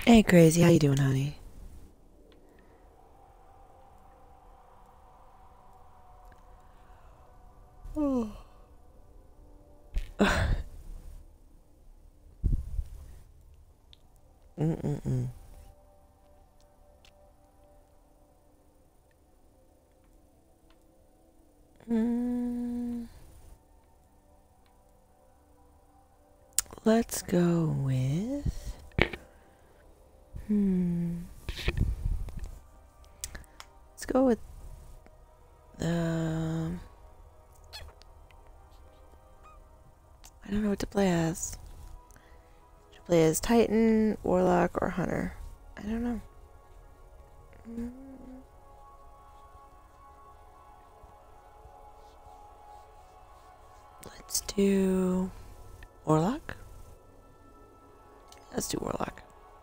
Hey, Crazy, how you doing, honey? Oh. Mm-mm-mm. Mm, let's go with... Let's go with... Um... I don't know what to play as. Should play as Titan, Warlock, or Hunter. I don't know. Mm. Let's do... Warlock? Let's do Warlock.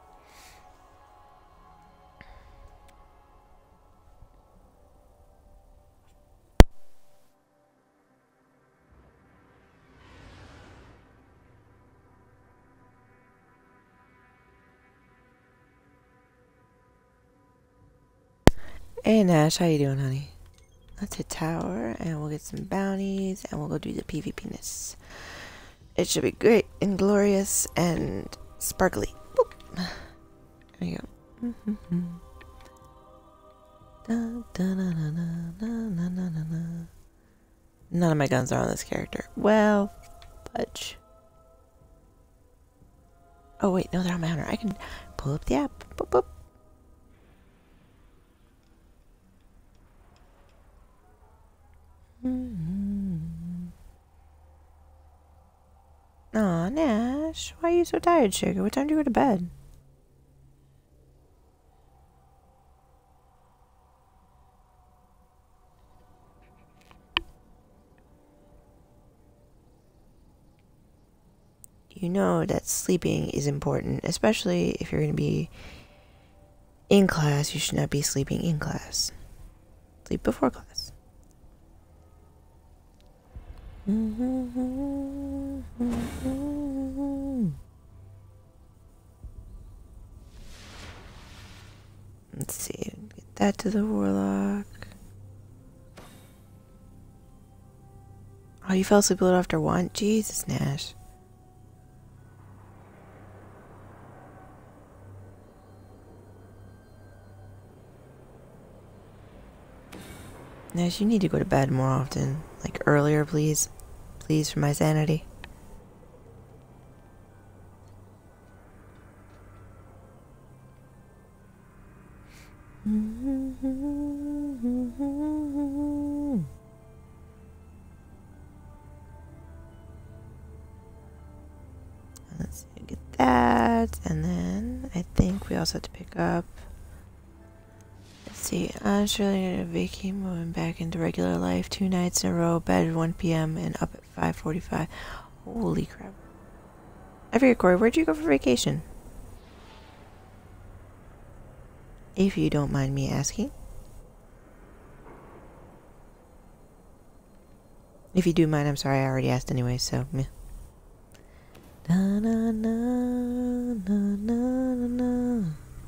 Hey, Nash, how you doing, honey? Let's hit tower, and we'll get some bounties, and we'll go do the PvP-ness. It should be great and glorious and sparkly. Boop. There you go. None of my guns are on this character. Well, fudge. Oh wait, no, they're on my hunter. I can pull up the app. Boop, boop. Aw, Nash, why are you so tired, sugar? What time do you go to bed? You know that sleeping is important, especially if you're going to be in class. You should not be sleeping in class. Sleep before class. Let's see. Get that to the Warlock. Oh, you fell asleep a little after one? Jesus, Nash. Nash, you need to go to bed more often. Like earlier, please. Please, for my sanity. Let's see, get that. And then I think we also have to pick up. Let's see. I'm surely gonna vacate, moving back into regular life. 2 nights in a row, bed at 1 p.m. and up at 5:45. Holy crap. I forget, Corey, where'd you go for vacation? If you don't mind me asking. If you do mind, I'm sorry, I already asked anyway, so meh. Na na na na na na na.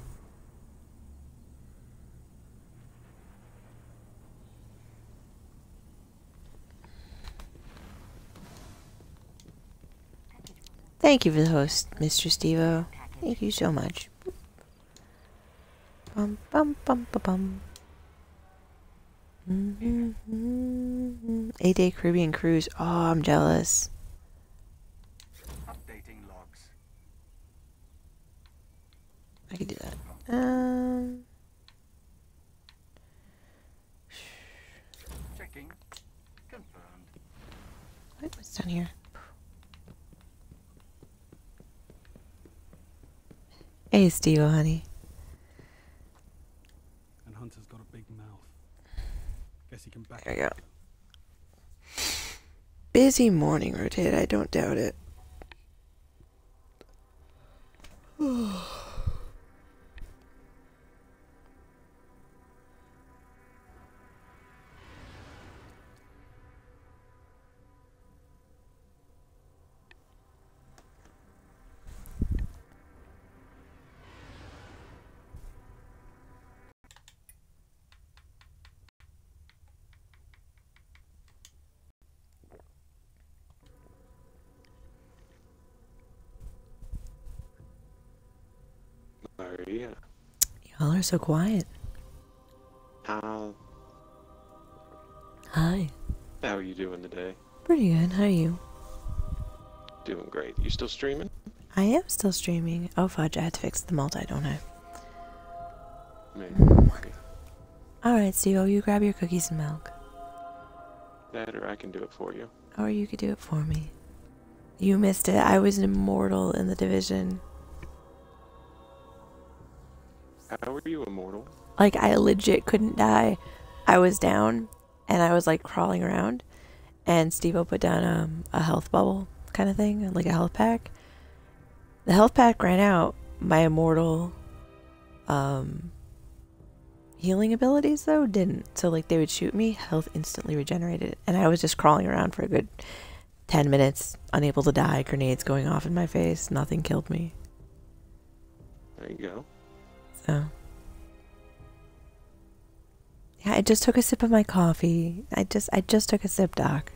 Thank you for the host, Mr. Stevo. Thank you so much. Bum bum bum bum bum. 8-day Caribbean cruise. Oh, I'm jealous. Updating logs. I could do that. Checking. Confirmed. What's down here? Hey, Steve, honey. And Hunter's got a big mouth. Guess he can back There we it go. up. Busy morning, Rotate. I don't doubt it. Maria. Y'all are so quiet. How Hi. are you doing today? Pretty good. How are you? Doing great. You still streaming? I am still streaming. Oh fudge, I had to fix the multi, don't I? Maybe. Alright, Steve, you grab your cookies and milk. That or I can do it for you. Or you could do it for me. You missed it. I was immortal in the division. How are you immortal? Like, I legit couldn't die. I was down, and I was, like, crawling around. And Steve-O put down a health bubble kind of thing, like a health pack. The health pack ran out. My immortal healing abilities, though, didn't. So, like, they would shoot me, health instantly regenerated. And I was just crawling around for a good 10 minutes, unable to die, grenades going off in my face. Nothing killed me. There you go. So, yeah, I just took a sip of my coffee. I just took a sip, Doc.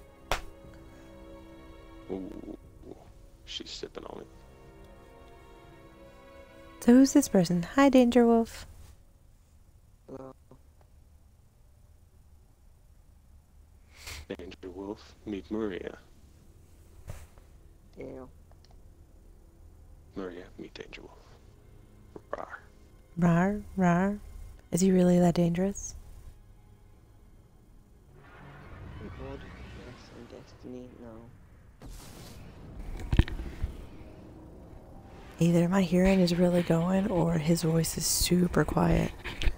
Ooh, she's sipping on it. So who's this person? Hi, Danger Wolf. Hello. Danger Wolf, meet Maria. Damn. Maria, meet Danger Wolf. Rawr. Rar, rar. Is he really that dangerous? Gold, yes, and Destiny, no. Either my hearing is really going or his voice is super quiet.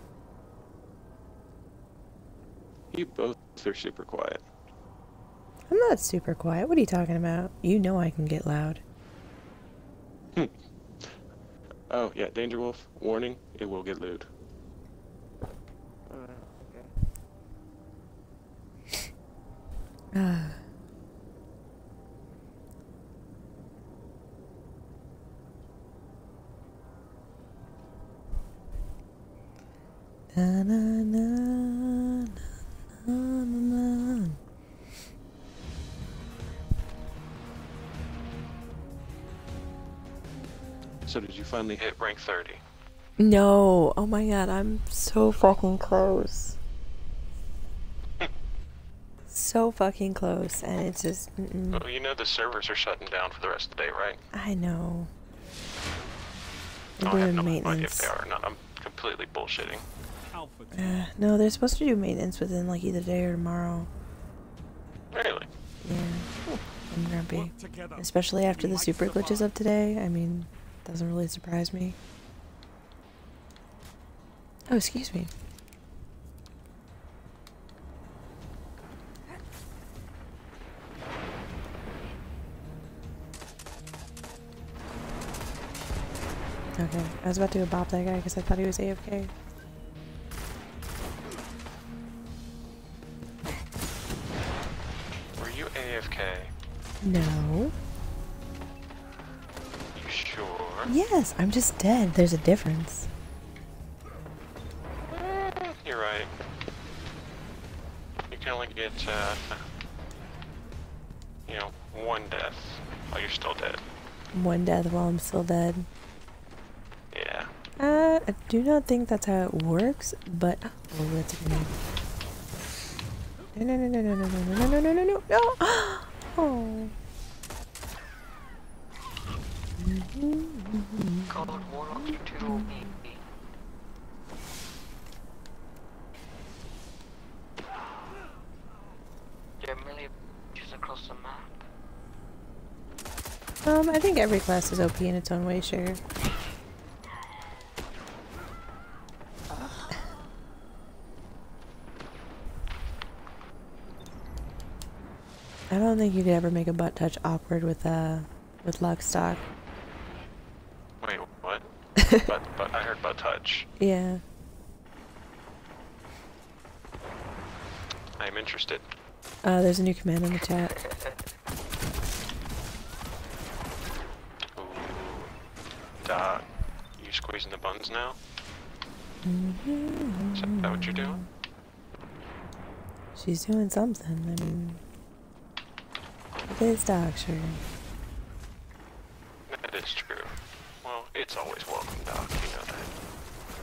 You both are super quiet. I'm not super quiet. What are you talking about? You know I can get loud. Oh, yeah, Danger Wolf, warning, it will get lewd. Okay. Ah. Na, na, na, na, na, na. So did you finally hit rank 30? No. Oh my god, I'm so fucking close. So fucking close, and it's just... Well, you know the servers are shutting down for the rest of the day, right? I know. They're I have doing no idea if maintenance. they are or not. I'm completely bullshitting. Alpha team. No, they're supposed to do maintenance within like either today or tomorrow. Really? Yeah. I'm grumpy. Work together. Especially after the Might super glitches survive. of today. I mean, doesn't really surprise me. Oh, excuse me. Okay, I was about to go bop that guy because I thought he was AFK. Were you AFK? No. You sure? Yes, I'm just dead. There's a difference. You're right. You can only get, you know, one death while you're still dead. One death while I'm still dead. Yeah. I do not think that's how it works, but oh, that's a grenade. No, no, no, no, no, no, no, no, no, no, no, no, no. Oh. Cold Warlock 2 There are many just across the map. I think every class is OP in its own way, sure. I don't think you could ever make a butt touch awkward with Luckstock. Wait, what? but I heard butt touch. Yeah. I'm interested. There's a new command in the chat. Ooh. Doc, you squeezing the buns now? Is that what you're doing? She's doing something. I mean, it is Doc, sure. That is true. Well, it's always welcome, Doc, you know that.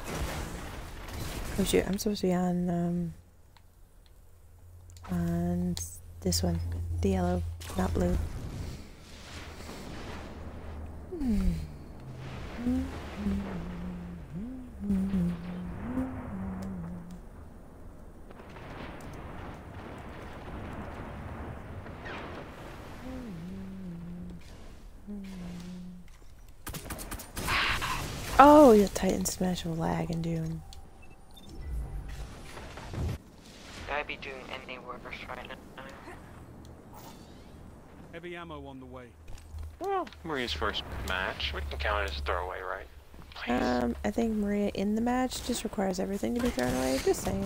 Oh shoot, I'm supposed to be on this one. The yellow, not blue. Oh, your Titan Smash will lag in Doom. I'd be doing any worse right now. Heavy ammo on the way. Well, Maria's first match. We can count it as a throwaway, right? Please. I think Maria in the match just requires everything to be thrown away. Just saying.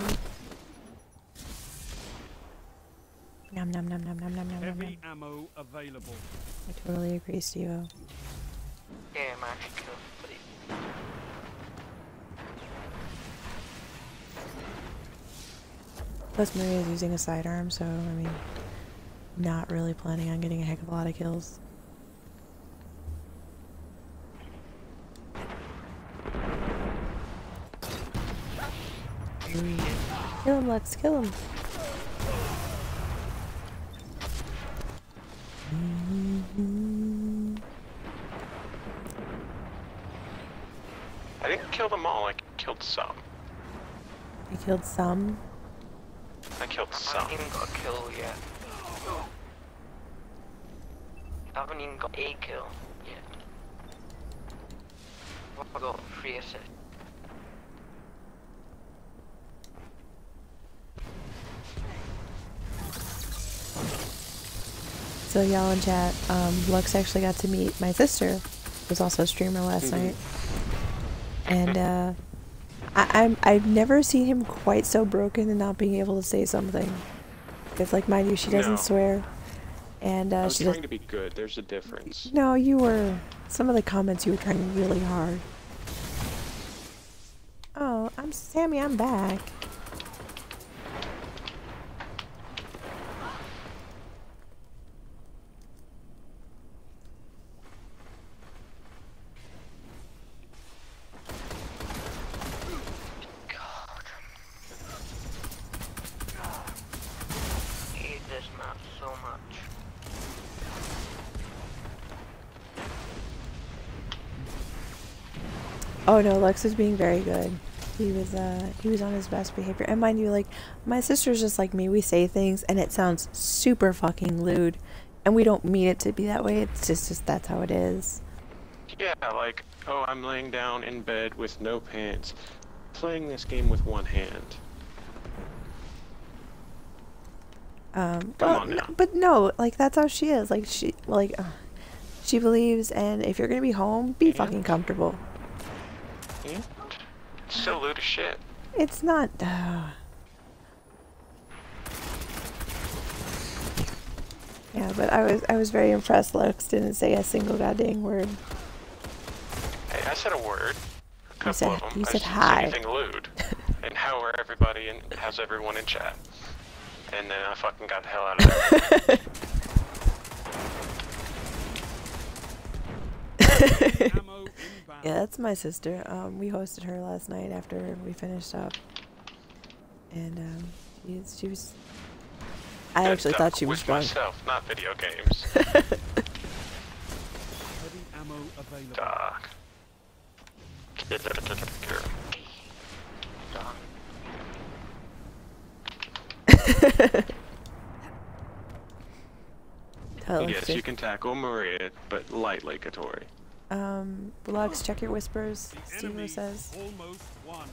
Nom nom nom nom nom nom nom nom. Heavy ammo available. I totally agree, Steve-O. Yeah, I'm actually killed, buddy. Plus Maria's using a sidearm, so I mean, not really planning on getting a heck of a lot of kills. Kill him, Lex, kill him. I didn't kill them all, I killed some. You killed some. I killed I some. haven't even got a kill yet. I haven't even got a kill yet. I got 3 assists. So y'all in chat, Lux actually got to meet my sister, who was also a streamer last night. And I've never seen him quite so broken and not being able to say something. Because like mind you, she doesn't swear. And I'm she trying to be good, there's a difference. No, you were. Some of the comments you were trying really hard. Oh, I'm Sammy, I'm back. God. I hate this map so much. Oh no, Lex was being very good. He was on his best behavior. And mind you, like, my sister's just like me. We say things and it sounds super fucking lewd. And we don't mean it to be that way. It's just that's how it is. Yeah, like, oh, I'm laying down in bed with no pants, playing this game with one hand. Come on now. But no, like, that's how she is. Like, she believes, and if you're gonna be home, be fucking comfortable. Yeah. It's still lewd as shit. It's not. Yeah, but I was very impressed. Lex didn't say a single goddamn word. Hey, I said a word. A couple said- of them. you I said didn't hi. say anything lewd. And how are everybody and how's everyone in chat? And then I fucking got the hell out of there. Ammo inbound. Yeah, that's my sister. We hosted her last night after we finished up, and she was. I actually thought she was with drunk. myself, not video games. Heavy ammo available. Doc. Yes, you can tackle Maria, but lightly, Katori. Lux, check your whispers. The Steve enemy says. almost won.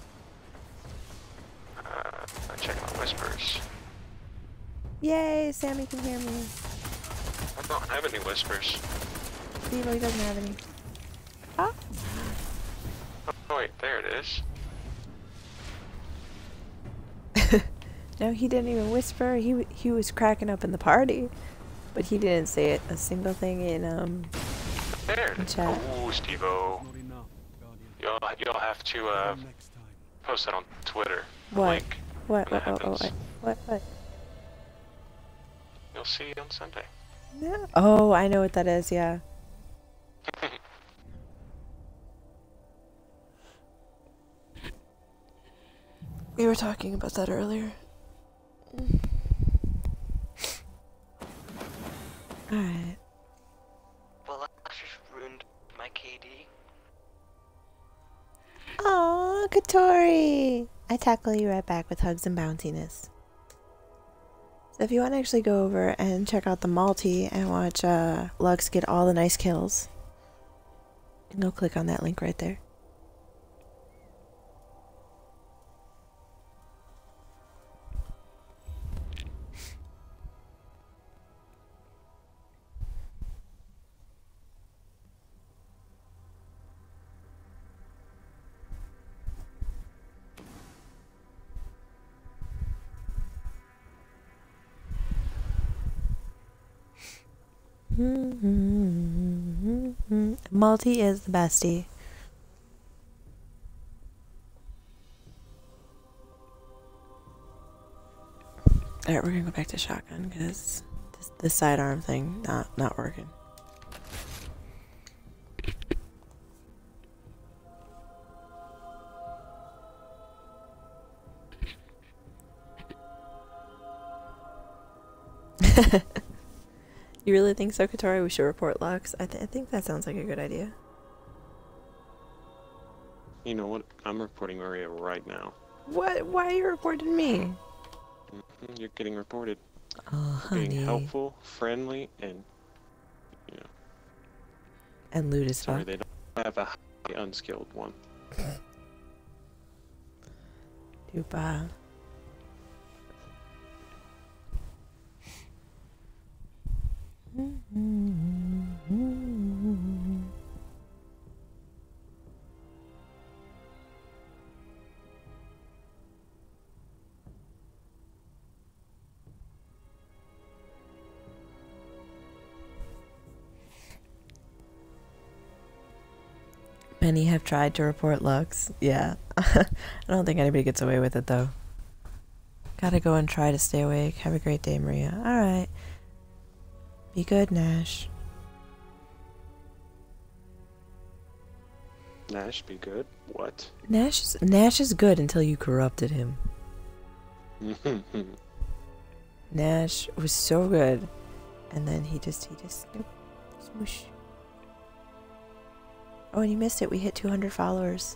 I'm checking my whispers. Yay, Sammy can hear me. I don't have any whispers. Steve, he doesn't have any. Huh? Oh wait, there it is. No, he didn't even whisper. He was cracking up in the party, but he didn't say it a single thing in There it is. chat. Oh, Steve-O. Not enough, Guardian. You'll have to Next time. post that on Twitter. The What? link. What? When that Oh, happens. what? You'll see it on Sunday. No. Oh, I know what that is. Yeah. We were talking about that earlier. Alright. Well, I just ruined my KD. Aw, Katori! I tackle you right back with hugs and bounciness. So if you want to actually go over and check out the multi and watch Lux get all the nice kills, you can go click on that link right there. Multi is the bestie. Alright, we're gonna go back to shotgun because this sidearm thing not working. You really think so, Katori? We should report Lux? I think that sounds like a good idea. You know what? I'm reporting Maria right now. What? Why are you reporting me? You're getting reported. Oh, For being honey. helpful, friendly, and And lewd as sorry fuck. they don't have a highly unskilled one. Dupa. Many have tried to report Lux. Yeah. I don't think anybody gets away with it, though. Gotta go and try to stay awake. Have a great day, Maria. Alright. Be good, Nash. Nash, be good. What? Nash is good until you corrupted him. Nash was so good. And then he just nope, smoosh. Oh, and you missed it. We hit 200 followers.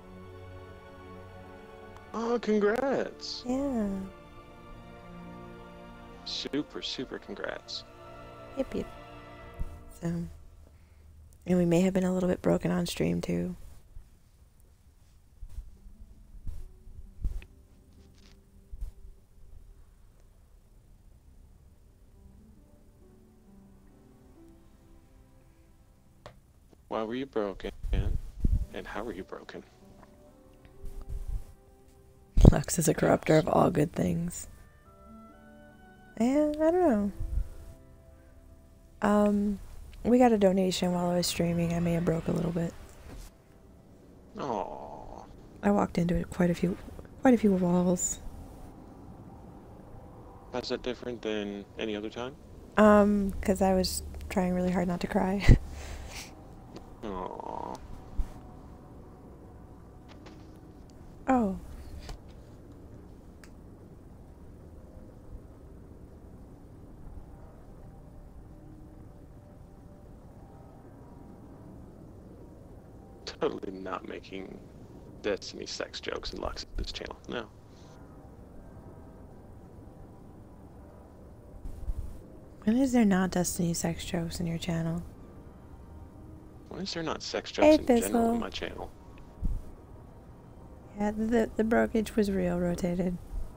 Oh, congrats! Yeah. Super congrats. Yep. So, and we may have been a little bit broken on stream too. Why were you broken? And how were you broken? Lux is a corrupter of all good things. And I don't know. We got a donation while I was streaming. I may have broke a little bit. Aww. I walked into it quite a few walls. How's that different than any other time? Because I was trying really hard not to cry. Aww. Oh. Totally not making Destiny sex jokes in Lux's channel. No. When is there not Destiny sex jokes in your channel? Why is there not sex Hey, jokes in general Fizzle. on my channel? Yeah, the brokerage was real rotated.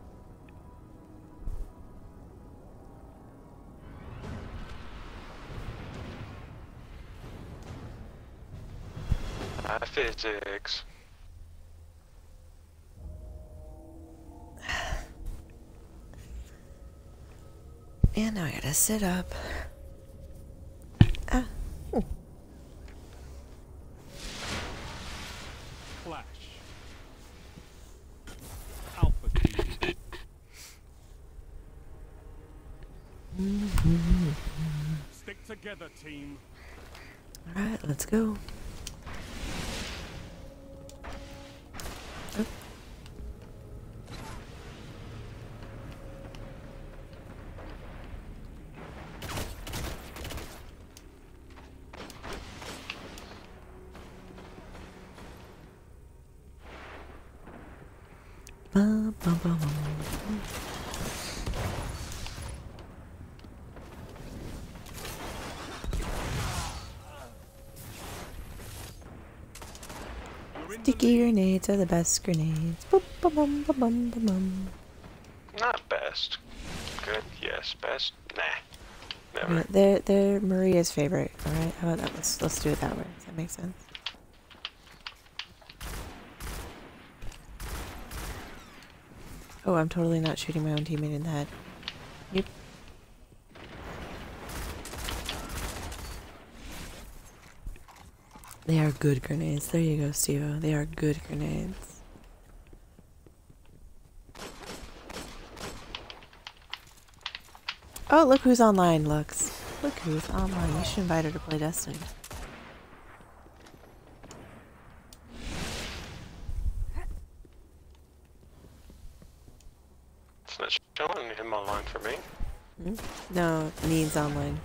Physics. And now I gotta sit up. Ah. Ooh. Flash. Alpha team. Stick together, team. Alright, let's go. Oh. Bum, bum, bum, bum. Sticky grenades are the best grenades. Boop, bum, bum, bum, bum, bum, bum. Not best. Good, yes. Best? Nah. Never. Yeah, they're Maria's favorite. All right, how about that? Let's do it that way. Does that make sense? Oh, I'm totally not shooting my own teammate in the head. Yep. They are good grenades. There you go, Steve-O. They are good grenades. Oh, look who's online, Lux. Look who's online. You should invite her to play Destiny. It's not showing him online for me. Hmm? No, needs online.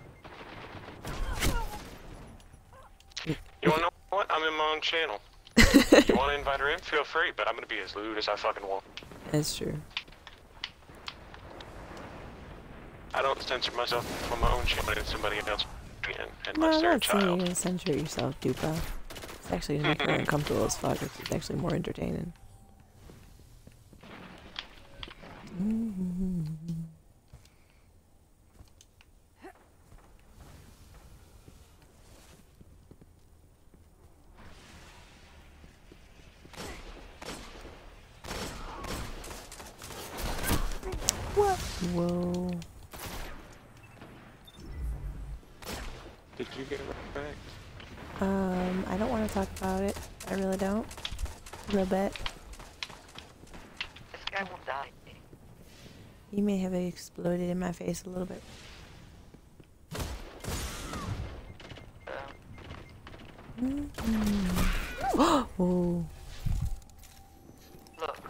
You wanna know what? I'm in my own channel. You wanna invite her in? Feel free, but I'm gonna be as lewd as I fucking want. That's true. I don't censor myself on my own channel and somebody else can, No, unless I'm they're a not saying you're child. gonna censor yourself, Dupa. It's actually gonna make her uncomfortable as fuck. It's actually more entertaining. What? Whoa. Did you get wrecked? I don't want to talk about it. I really don't. A little bit. This guy will die. You may have exploded in my face a little bit. Oh. Look.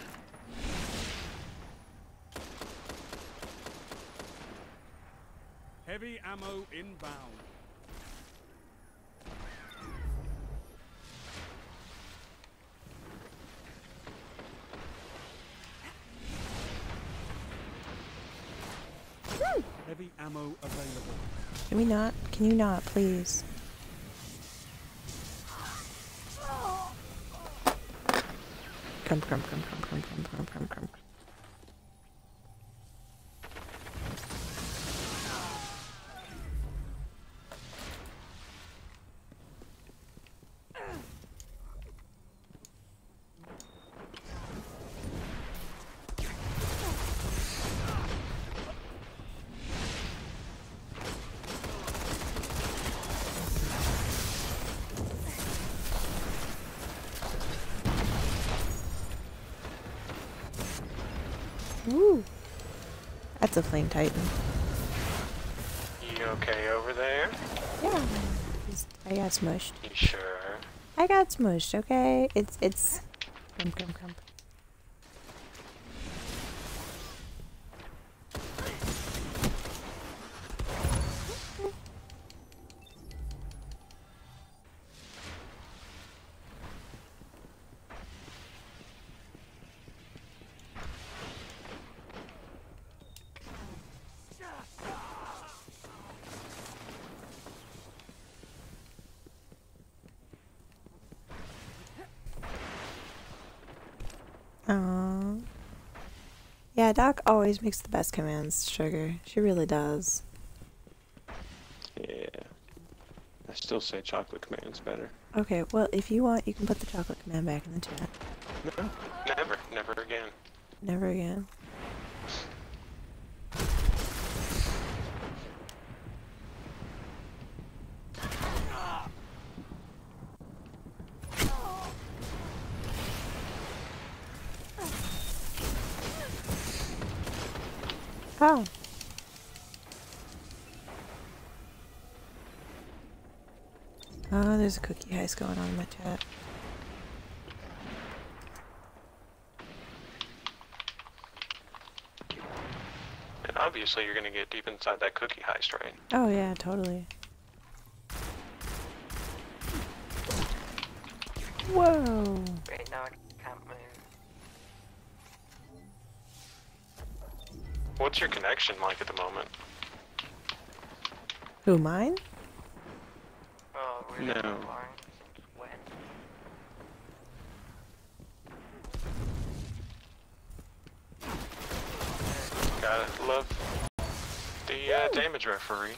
Heavy ammo inbound. Heavy ammo available. Can we not? Can you not, please? Crump, crump, crump, crump, crump, crump, crump, crump, crump. Woo! That's a flame titan. You okay over there? Yeah. I got smushed. You sure? I got smushed, okay? It's crump, crump, crump. Aww. Yeah, Doc always makes the best commands, Sugar. She really does. Yeah. I still say chocolate command's better. Okay, well, if you want, you can put the chocolate command back in the chat. No. Never. Never again. Never again. Oh. Oh, there's a cookie heist going on in my chat. And obviously you're gonna get deep inside that cookie heist, right? Oh yeah, totally. Whoa. Right now I can't move. What's your connection like at the moment? Who, mine? Oh, really? No. Since when? Gotta love the damage referee.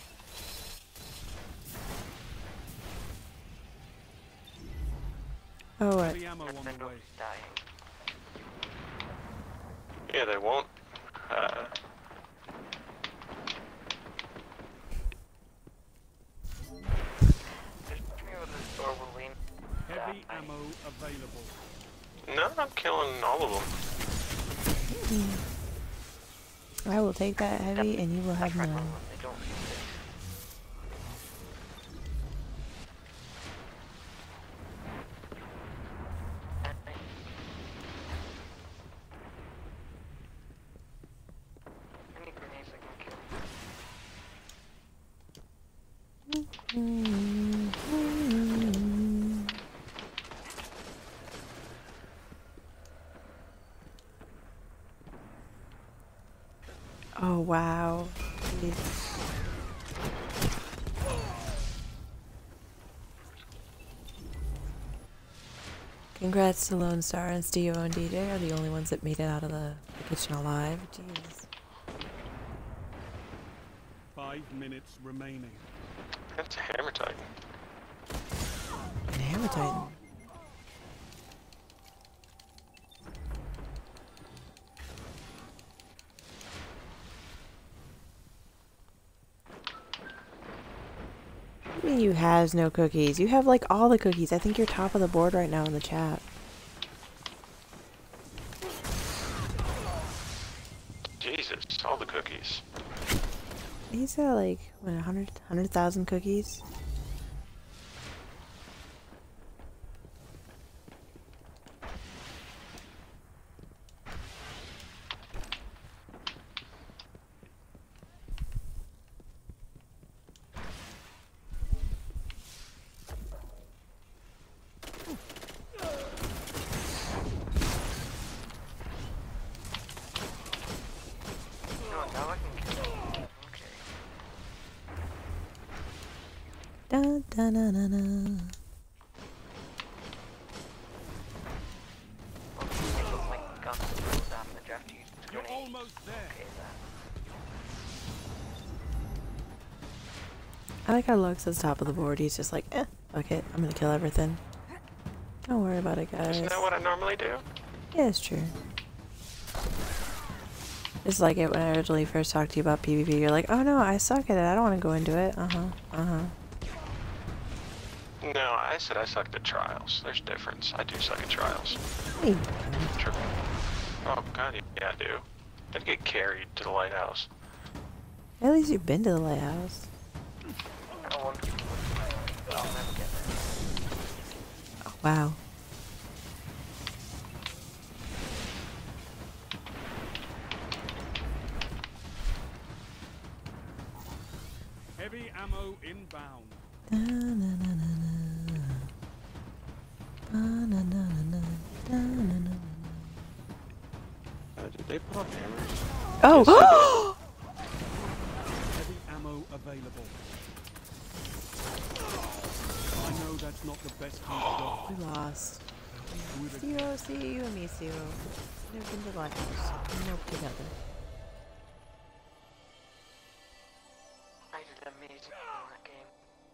Oh, what? Heavy ammo on the way. Defender's dying. Yeah, they won't. Just me with this door will lean. Heavy ammo available. No, I'm killing all of them. I will take that heavy and you will have They none. don't use it. Any grenades I can kill. Oh, wow. Jeez. Congrats to Lone Star and Steve and DJ are the only ones that made it out of the kitchen alive. Jeez. 5 minutes remaining. That's a Hammer Titan. And Hammer Titan. What do you mean you has no cookies? You have like all the cookies. I think you're top of the board right now in the chat. Jesus, all the cookies. He's got like, what, 100,000 cookies? No, now I can kill. Okay. Dun, dun, dun, dun, dun. It looks like guns will damage after you use You're grenades. almost there. Okay, that. I like how Lux is top of the board. He's just like, fuck it. I'm gonna kill everything. Don't worry about it, guys. Isn't that what I normally do? Yeah, it's true. It's like it when I originally first talked to you about PvP. You're like, oh no, I suck at it. I don't want to go into it. No, I said I sucked at trials. There's a difference. I do suck at trials. Hey. True. Oh god, yeah, I do. I'd get carried to the lighthouse. At least you've been to the lighthouse. I don't want to. I'll never get there. Oh, wow. Heavy ammo inbound. Did they put up hammers? Oh! Heavy ammo available. I know that's not the best you've got. We lost. With a Zero, see you and me, Zero. Never been to the lighthouse. Nope, together. I did amazing in that game.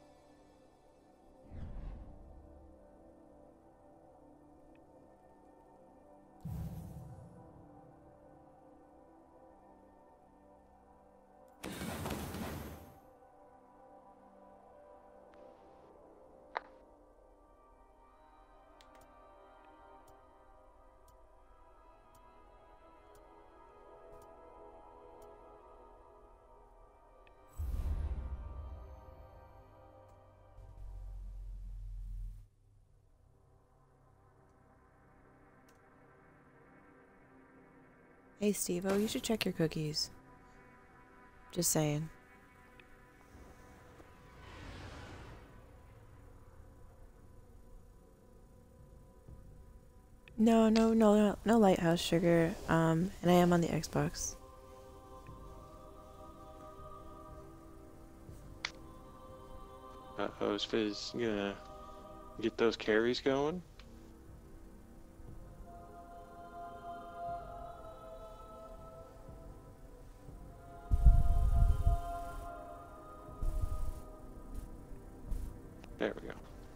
Hey, Steve-O, you should check your cookies. Just saying. No lighthouse sugar. And I am on the Xbox. Uh-oh, is Fizz gonna get those carries going? There we go.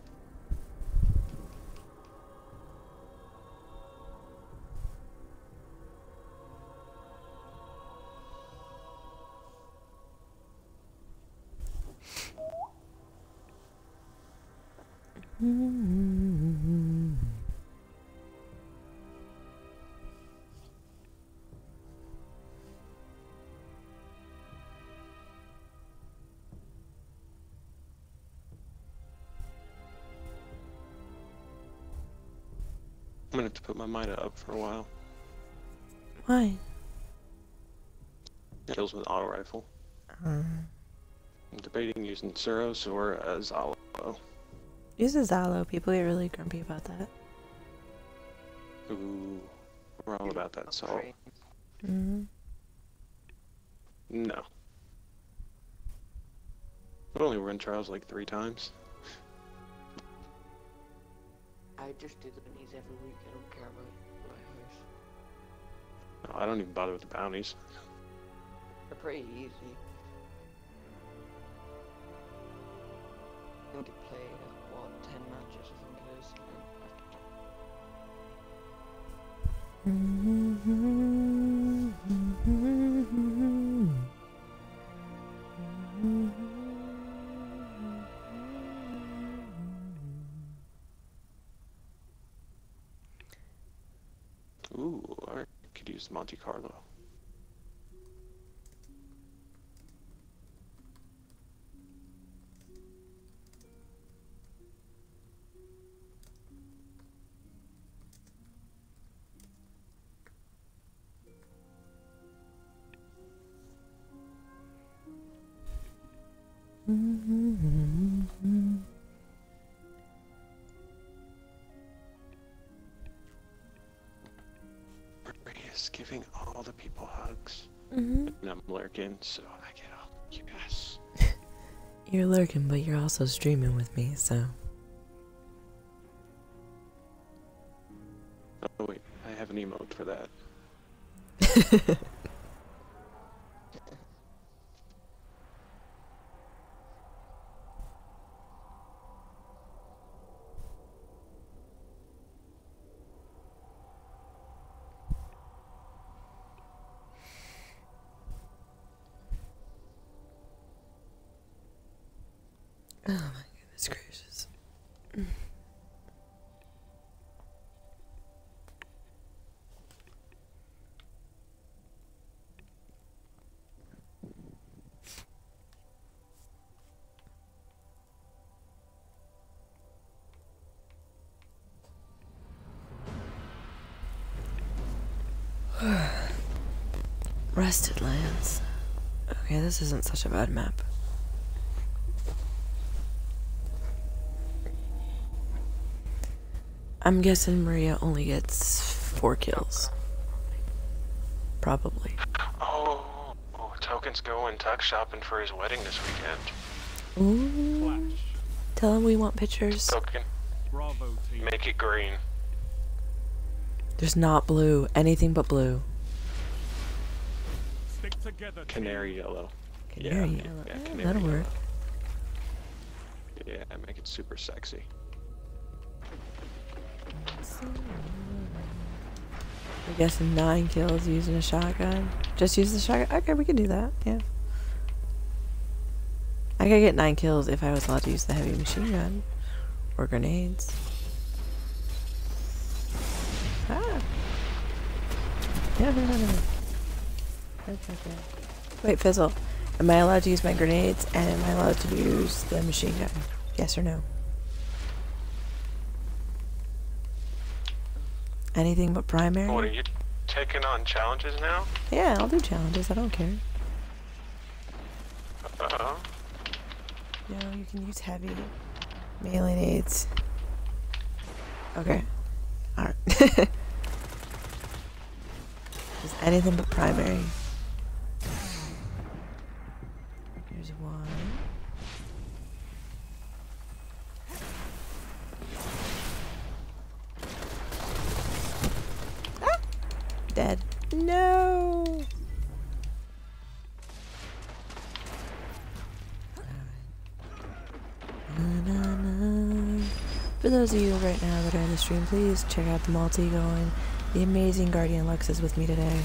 I'm gonna have to put my Mida up for a while. Why? Kills with auto rifle. I'm debating using Suros or Zalo. Use a Zalo. People get really grumpy about that. Ooh, we're all about that salt. Great. No. I've only run trials like 3 times. I just do the minis every week. I don't care about my house. No, I don't even bother with the bounties. They're pretty easy. I need to play, what, 10 matches I think it is. Ooh, I could use Monte Carlo. Maria's giving all the people hugs. And I'm lurking, so I get all yes. You're lurking, but you're also streaming with me, so. Oh wait, I have an emote for that. Oh my goodness gracious. Rusted Lands. Okay, this isn't such a bad map. I'm guessing Maria only gets 4 kills. Probably. Oh, Token's going tuck shopping for his wedding this weekend. Ooh. Flash. Tell him we want pictures. Token, Bravo team. make it green. There's not blue. Anything but blue. Stick together. team. Canary yellow. Canary Yeah, yellow. yeah, Eh, canary that'll yellow. work. Yeah, make it super sexy. I'm guessing 9 kills using a shotgun. Just use the shotgun. Okay, we can do that. Yeah. I could get 9 kills if I was allowed to use the heavy machine gun or grenades. Ah. No. That's okay. Wait, Fizzle. Am I allowed to use my grenades and am I allowed to use the machine gun? Yes or no? Anything but primary? What, are you taking on challenges now? Yeah, I'll do challenges. I don't care. Uh-oh. No, you can use heavy melee nades. Okay. Alright. Just anything but primary. Here's one. Dead. No! For those of you right now that are in the stream, please check out the multi going. The amazing Guardian Lux is with me today.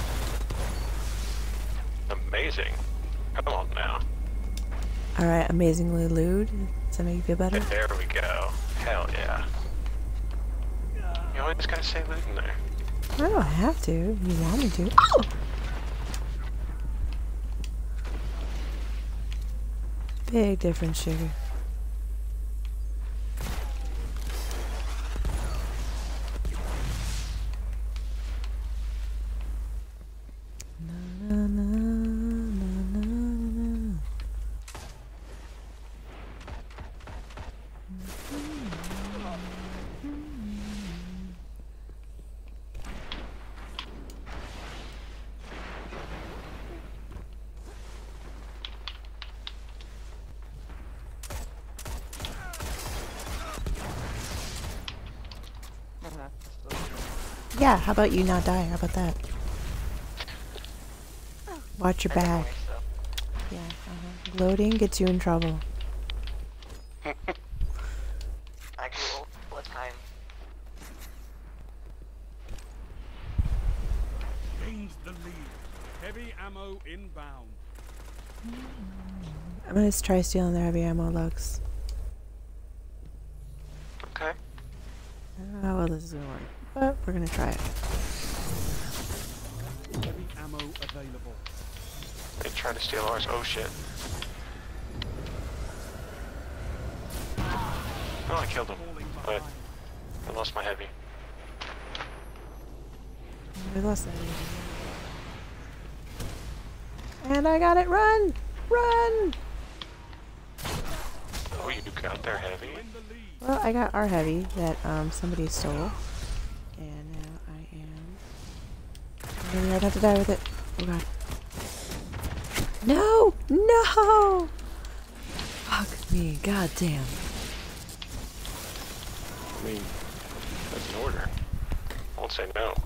Amazing. Come on now. Alright, amazingly lewd. Does that make you feel better? There we go. Hell yeah. You always gotta say loot in there. I don't have to. You want me to. Oh! Big difference, sugar. Na, na, na, na, na, na. Yeah, how about you not die? How about that? Watch your back. Yeah, Loading gets you in trouble. I get ult all the time. Gains the lead. Heavy ammo inbound. I'm gonna try stealing their heavy ammo, Lux. Okay. I don't know how well this is gonna work, but we're gonna try it. Heavy ammo available. They tried to steal ours. Oh shit. Oh, I killed him, Falling but behind. I lost my heavy. We lost that. And I got it. Run! Run! Oh, you got their heavy? In the lead. Well, I got our heavy that somebody stole, and now I am. Maybe I'd have to die with it. Oh god. No! No! Fuck me. God damn. I mean, that's an order. I won't say no.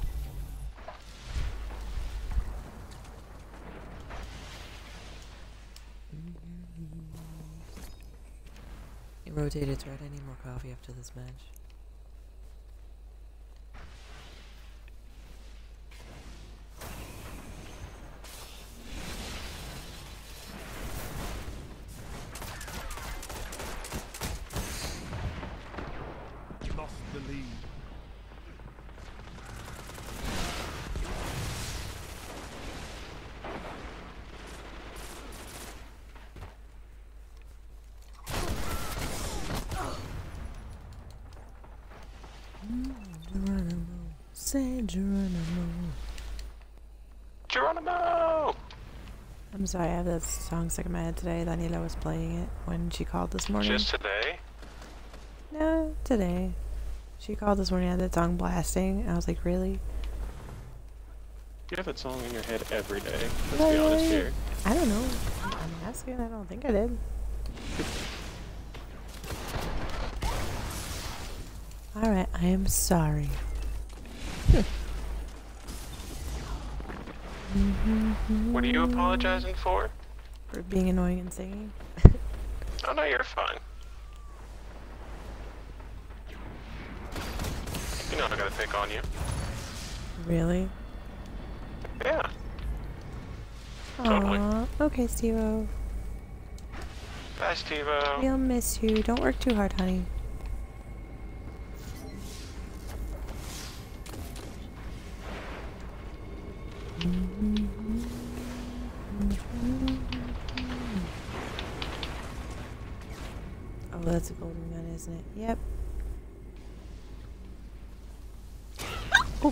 It rotated its right. I need more coffee after this match. Lost the lead. Geronimo. Say Geronimo. Geronimo! I'm sorry, I have that song stuck in my head today. Daniela was playing it when she called this morning. Just today? No, today. She called this morning, I had that song blasting. I was like, really? You have that song in your head every day. Let's Did I be honest really? here. I don't know. I'm asking. I don't think I did. Alright, I am sorry. What are you apologizing for? For being annoying and singing? Oh no, you're fine. You know I gotta pick on you. Really? Yeah. Totally. Aww. Okay, Steve-O. Bye, Steve-O. We'll miss you. Don't work too hard, honey. Oh, that's a golden gun, isn't it? Yep. Oh.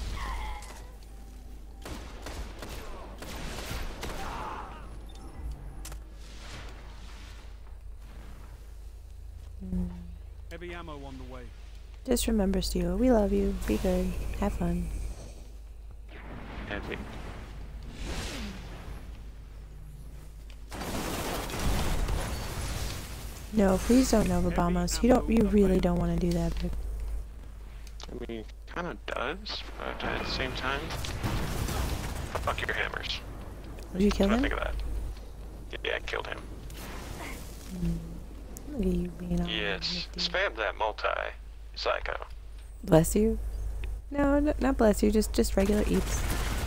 Heavy ammo on the way. Just remember, Steve, we love you. Be good. Have fun. Heavy. No, please don't Nova bomb us. You don't. You really don't want to do that. Vic. I mean, kind of does, but at the same time, Fuck your hammers. Did you kill What him? think of that? Yeah, I killed him. Look at you being all Yes. nifty. Spam that multi, psycho. Bless you? No, not bless you. Just regular eeps.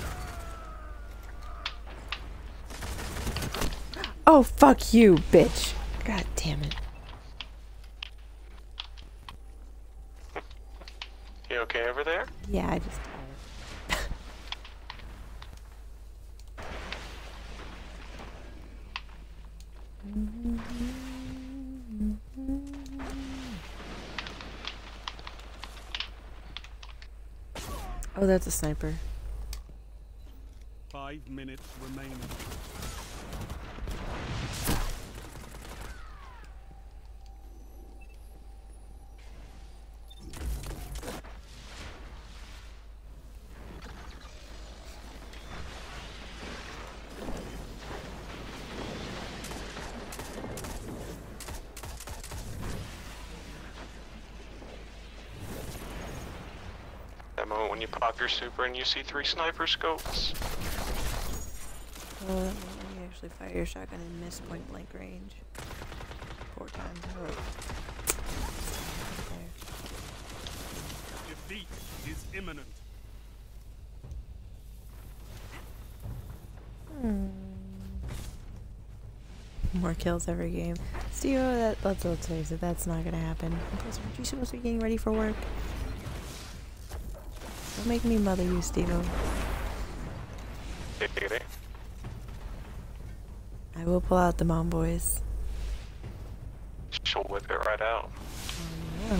Oh, fuck you, bitch. God damn it. You okay over there? Yeah, I just... Oh, that's a sniper. 5 minutes remaining. That moment when you pop your super and you see 3 sniper scopes. Oh, that moment when you actually fire your shotgun and miss point blank range. 4 times. Oh. Defeat is imminent. More kills every game. Steve, let's face it, that's not gonna happen. Plus, aren't you supposed to be getting ready for work? Don't make me mother you, Steve-O. I will pull out the mom boys. She'll whip it right out. Oh,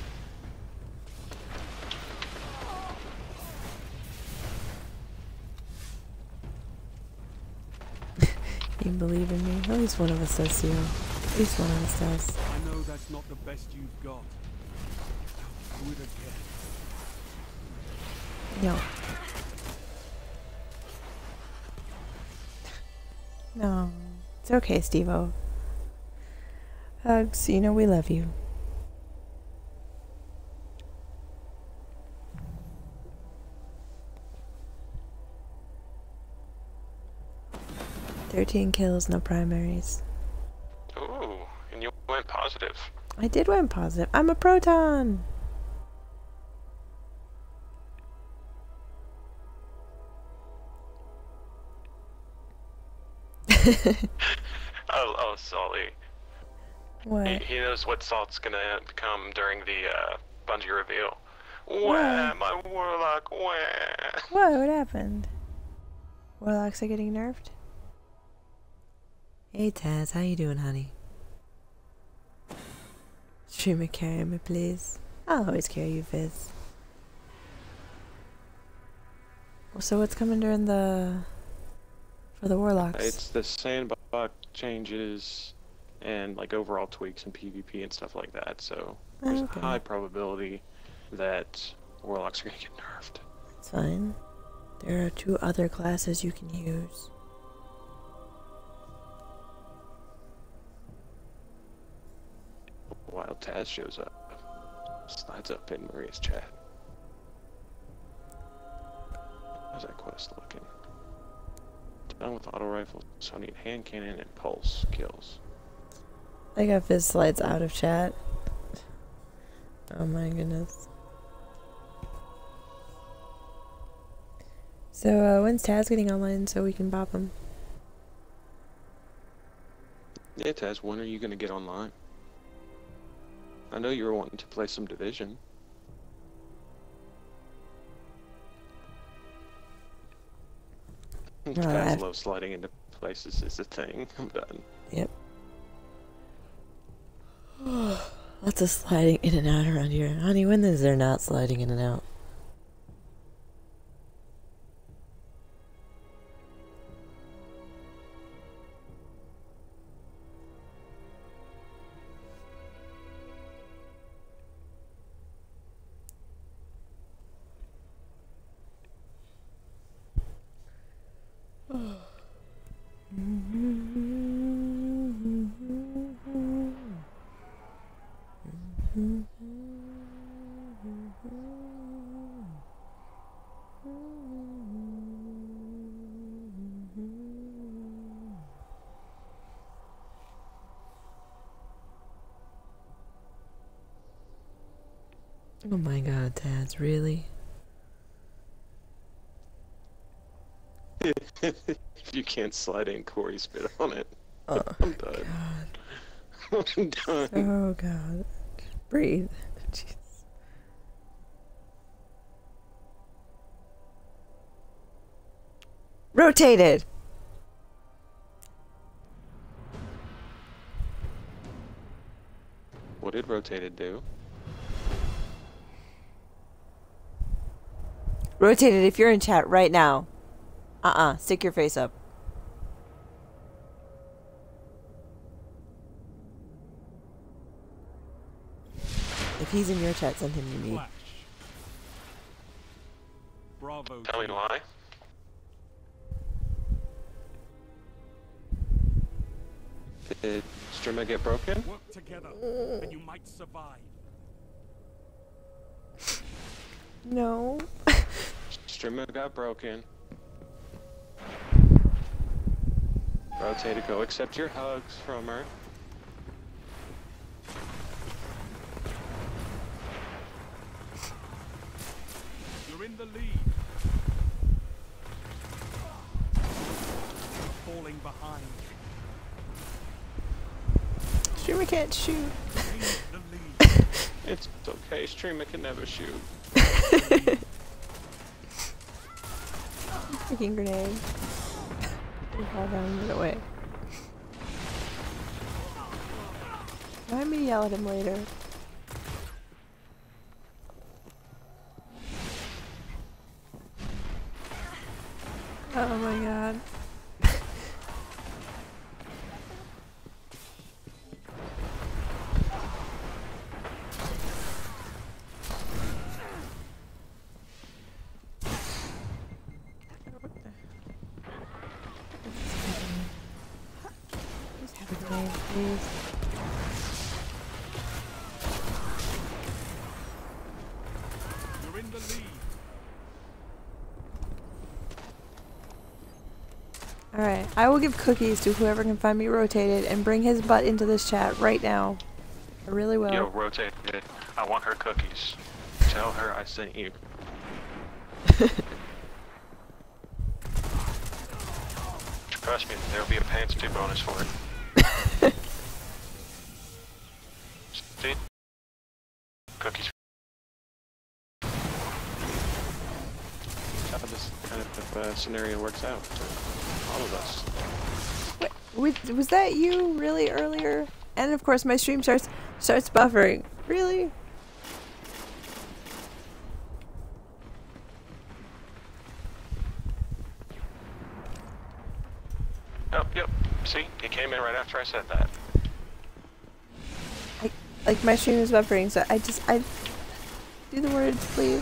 yeah. You believe in me? At least one of us does, Steve. At least one of us does. I know that's not the best you've got. Do it again. No. No. It's okay, Steve-O. Hugs, you know we love you. "13 kills, no primaries." Ooh, and you went positive. I did went positive. I'm a proton! Oh, Sully. What? He knows what Salt's gonna become during the Bungie reveal. Wah, my warlock, wah. What happened? Warlocks are getting nerfed? Hey Taz, how you doing, honey? Streamer, carry me, please. I'll always carry you, Fizz. Well, so what's coming during for the Warlocks? It's the sandbox changes and like overall tweaks in PvP and stuff like that. So there's Okay. a high probability that warlocks are gonna get nerfed. It's fine. There are 2 other classes you can use. While Taz shows up, slides up in Maria's chat. How's that quest looking? Done with auto rifle, so I need hand cannon and pulse kills. I got Fizz slides out of chat. Oh my goodness. So, when's Taz getting online so we can bop him? Yeah, Taz, when are you gonna get online? I know you were wanting to play some Division. Taz loves sliding into places is a thing. I'm done. Yep. Lots of sliding in and out around here. Honey, when is there not sliding in and out? Oh my god, Taz, really? If you can't slide in Corey spit on it, Oh, I'm done. God. I'm done. Oh god. Breathe. Jeez. Rotated! What did Rotated do? Rotated if you're in chat right now. Stick your face up. If he's in your chat, send him to me. Flash. Bravo. Tell me team. why. Did Streamer get broken? Work together, and you might survive. No. Streamer got broken. Rotated, go accept your hugs from her. You're in the lead. Falling behind. Streamer can't shoot. Gain the lead. It's okay, Streamer can never shoot. Freaking grenade. We fall down and get away. Let me yell at him later. Oh my god. Just have a grenade, please. You're in the lead. Alright, I will give cookies to whoever can find me Rotated and bring his butt into this chat right now. I really will. Yo, Rotated. I want her cookies. Tell her I sent you. Trust me, there'll be a pants 2 bonus for it. See? Cookies. How this kind of scenario works out for all of us. Was that you really earlier? And of course my stream starts buffering. Really? Oh, yep. See? He came in right after I said that. Like my stream is buffering, so I do the words, please.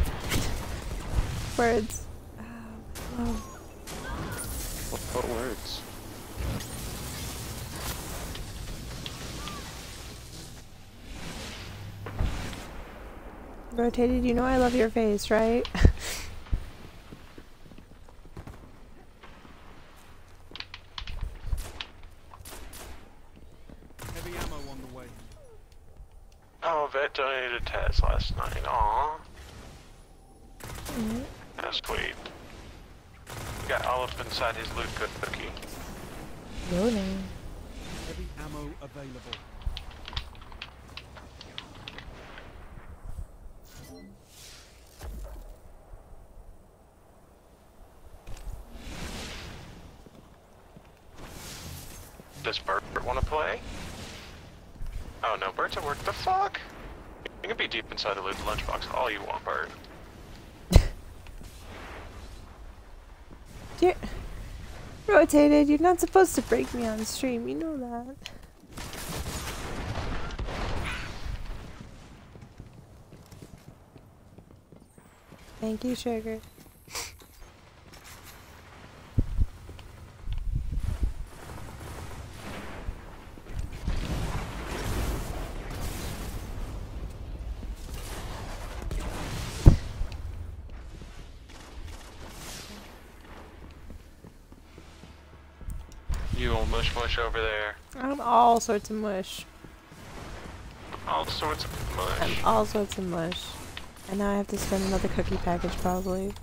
Words. Oh. What words? Rotated, you know I love your face, right? Heavy ammo on the way. Oh, Vet donated Taz last night. Aww. That's sweet. Got all up inside his loot cookie. No, no. Heavy ammo available. Does Bert want to play? Oh no, Bert's at work. The fuck? You can be deep inside the loot lunchbox all you want, Bert. Dear Rotated, you're not supposed to break me on stream, you know that. Thank you, Sugar. You old mush mush over there. I'm all sorts of mush. All all sorts of mush. And all sorts of mush. And now I have to spend another cookie package probably.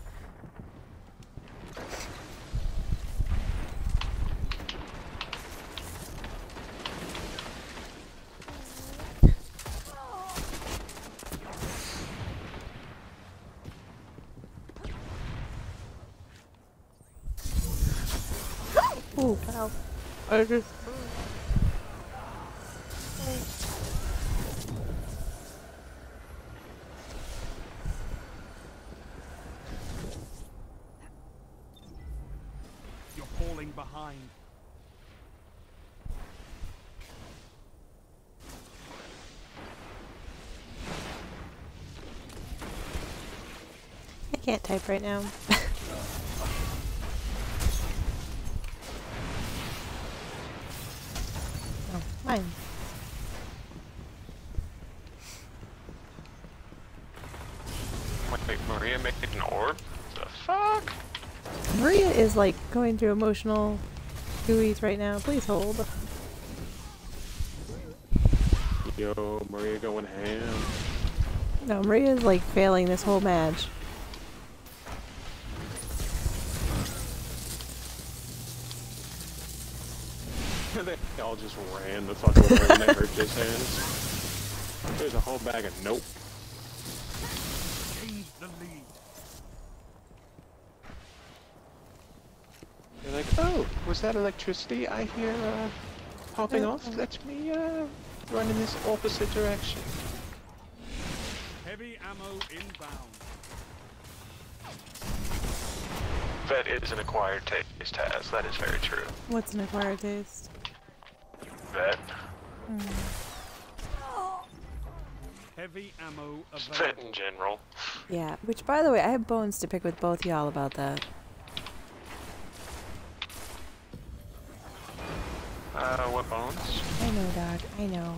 Oh, wow. I just... You're falling behind. I can't type right now. Oh, mine. Wait, Maria made an orb? The fuck? Maria is like going through emotional gooeys right now. Please hold. Yo, Maria going ham. No, Maria is like failing this whole match. They all just ran the fuck away when they hurt his hands. There's a whole bag of nope. Gained the lead. They're like, oh, was that electricity I hear popping off? That's me running this opposite direction. Heavy ammo inbound. That is an acquired taste, Taz. That is very true. What's an acquired taste? Vet. Heavy ammo Vet available. in general. Yeah, which by the way, I have bones to pick with both y'all about that. What bones? I know, Doc. I know.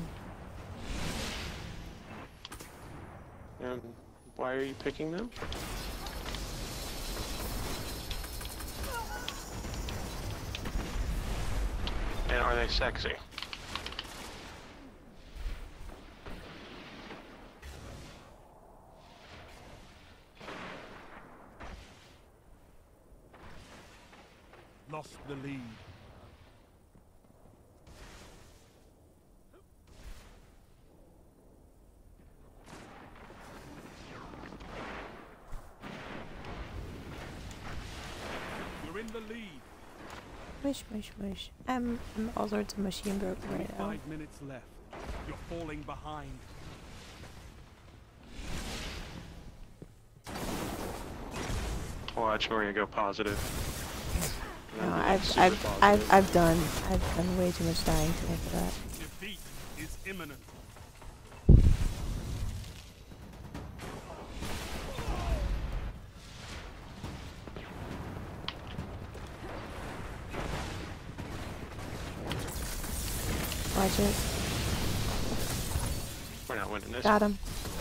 And why are you picking them? And are they sexy? Lost the lead. You're in the lead. Mush, mush, mush. I'm all sorts of mushy and broken right now. 5 minutes left. You're falling behind. Watch Maria go positive. No, I'm super positive. I've done way too much dying today for that. Defeat is imminent. Watch it. We're not winning this. Got him.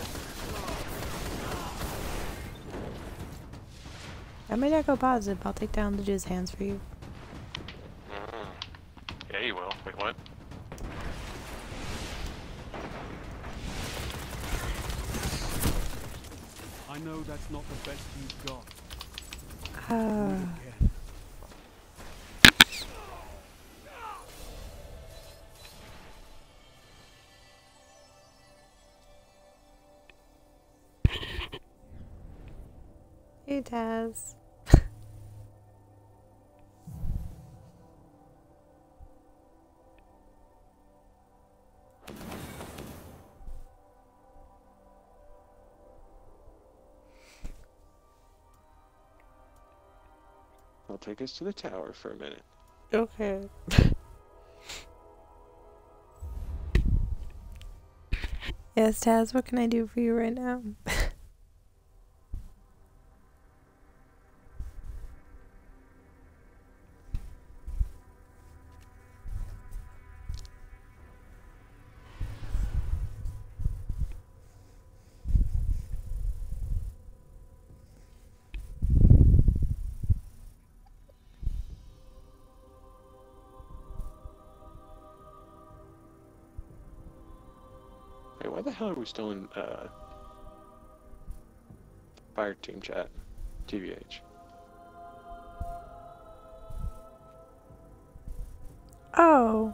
I may not go positive. I'll take down the jizz hands for you. Yeah, you will. Wait, what? I know that's not the best you've got. Ah. Again. Hey, Taz. I'll take us to the tower for a minute. Okay. Yes, Taz, what can I do for you right now? Wait, what? Why the hell are we still in fire team chat? TVH. Oh.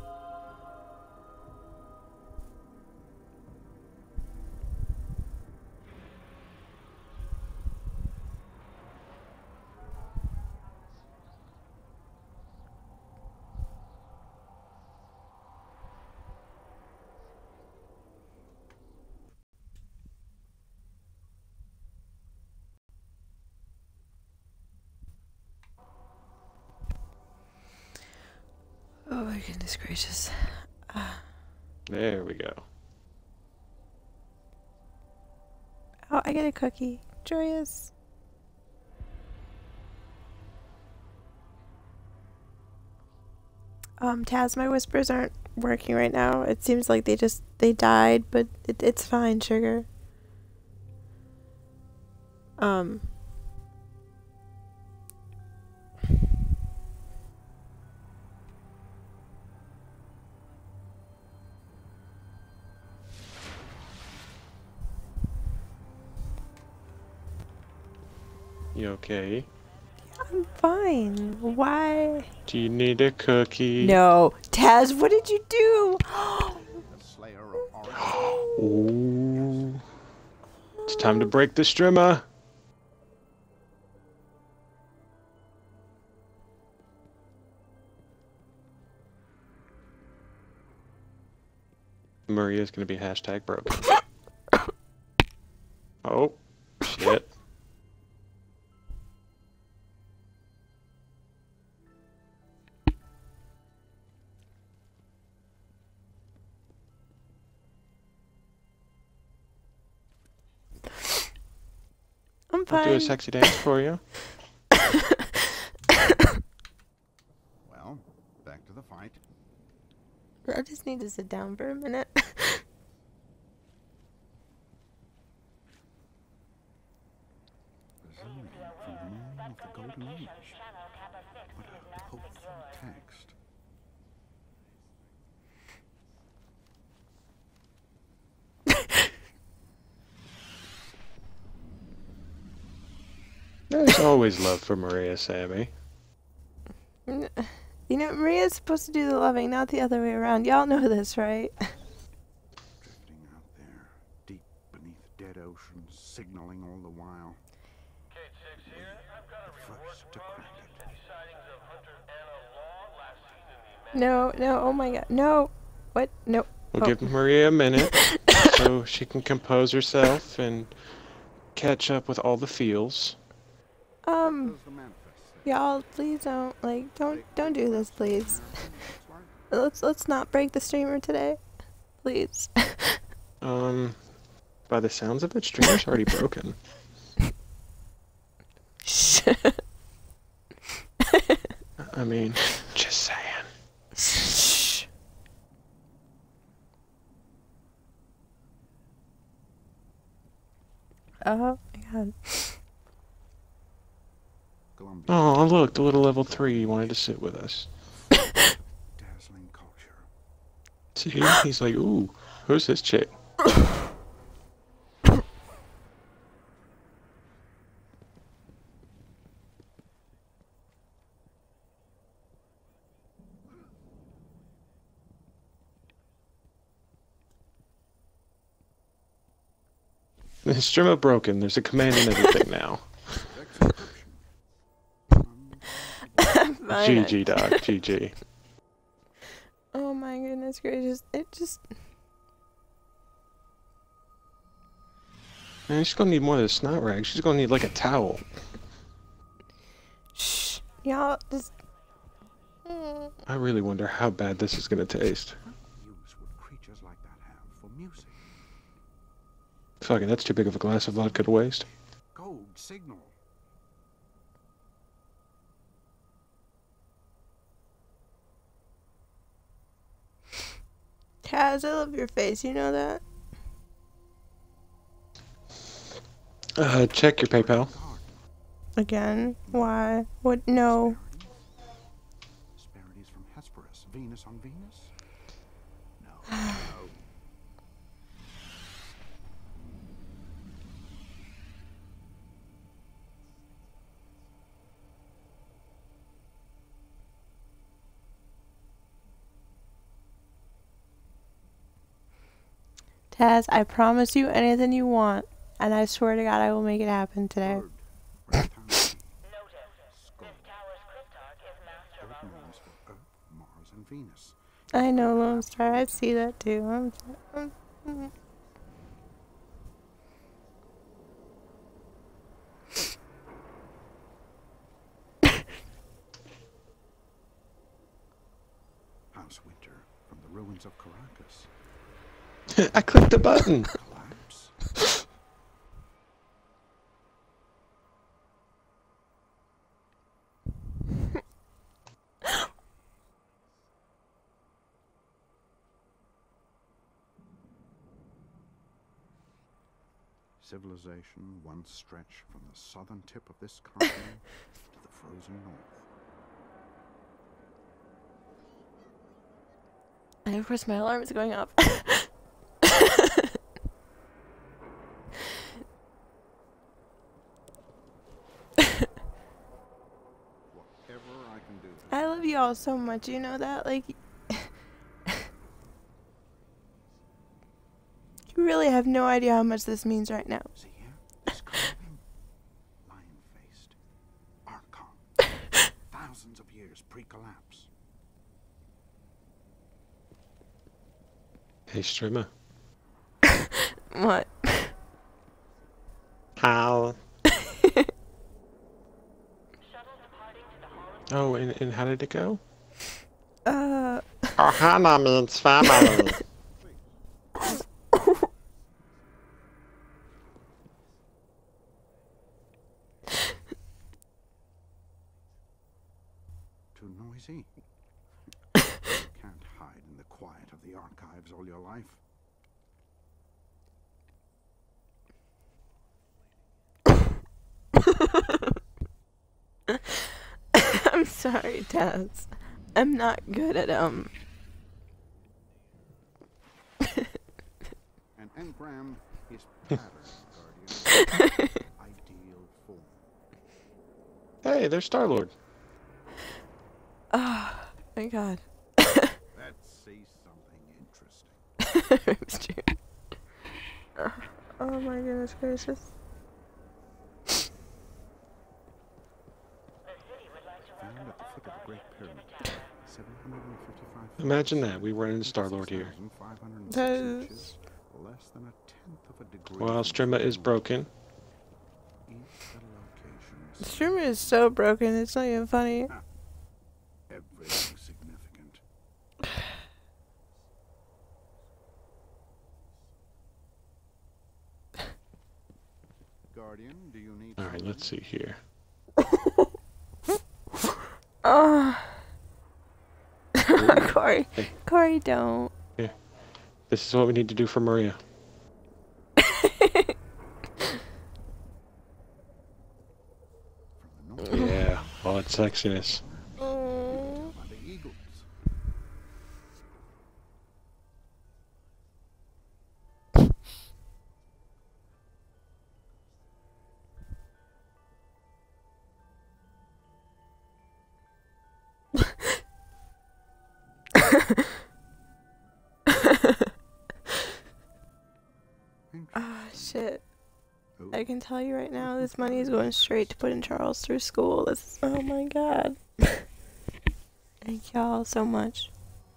Oh my goodness gracious. There we go. Oh, I get a cookie. Joyous. Taz, my whispers aren't working right now. It seems like they died, but it's fine, sugar. You okay? I'm fine. Why? Do you need a cookie? No. Taz, what did you do? Ooh. It's time to break the strimmer. Maria's gonna be hashtag broken. Oh, shit. I'm I'll fine. do a sexy dance for you. Well, back to the fight. I just need to sit down for a minute. Resilient from the moon of the Golden Age. What a hopeful text. There's always love for Maria, Sammy. You know, Maria's supposed to do the loving, not the other way around. Y'all know this, right? Drifting out there, deep beneath dead oceans, signaling all the while. Kate 6 here. I've got a report First to from crack Washington. it. Any sightings of Hunter Anna Long last seen in the No, no, oh my god. No. What? No. We'll Oh. give Maria a minute so she can compose herself and catch up with all the feels. Does the manifest say? Y'all, please don't, like, don't do this, please. Let's not break the streamer today. Please. By the sounds of it, streamer's already broken. Shh. I mean, just saying. Shh. Oh my god. Columbia. Oh, look, the little level 3 wanted to sit with us. Dazzling culture. See, he's like, ooh, who's this chick? The streamer broken. There's a command and everything now. Fine. GG, Doc. GG. Oh my goodness gracious. It just... Man, she's gonna need more than a snot rag. She's gonna need like a towel. Shh. Y'all, just... I really wonder how bad this is gonna taste. What use would creatures like that have for music? Fucking, that's too big of a glass of vodka to waste. Code signal. Taz, I love your face, you know that? Check your PayPal. God. Again? Why? What? No. Asperities from Hesperus. Venus on Venus? No. No. Taz, I promise you anything you want, and I swear to God I will make it happen today. Bird. Rectangle. Notice, Skull. this tower's cryptarch is master of Bird all names for Earth, Mars, and Venus. I know, Lone Star. I see that too. House Winter from the ruins of Caracas. I clicked the button. Collapse. Civilization once stretched from the southern tip of this continent to the frozen north. And of course my alarm is going off. Whatever I can do. I love you all so much, you know that? Like, you really have no idea how much this means right now. See here? This carving. Lion-faced. Archon. Thousands of years pre-collapse. Hey, streamer. What? How? Shuttle departing to the Hall of Oh, and how did it go? Ohana means family. Too noisy. You can't hide in the quiet of the archives all your life. I'm sorry, Taz. I'm not good at, An engram is pattern, Guardian. Ideal form. Hey, there's Star-Lord. Oh, my God. Let's see something interesting. It's true. Oh my goodness gracious. Found at the foot of the Great Pyramid. 755 Imagine that, we run into Star-Lord here. 6,506 That inches, is- less than a tenth of a degree. Well, from Strima is the broken. Each little location The is streamer is so broken, it's not even funny. everything significant. Guardian, do you need Alright, let's see here. Oh. Corey. Hey. Corey, don't. This is what we need to do for Maria. from the north Yeah, all that sexiness. Oh. by the eagles? Ah, shit. Oh, I can tell you right now, this money is going straight to putting Charles through school. This, oh my God. Thank y'all so much.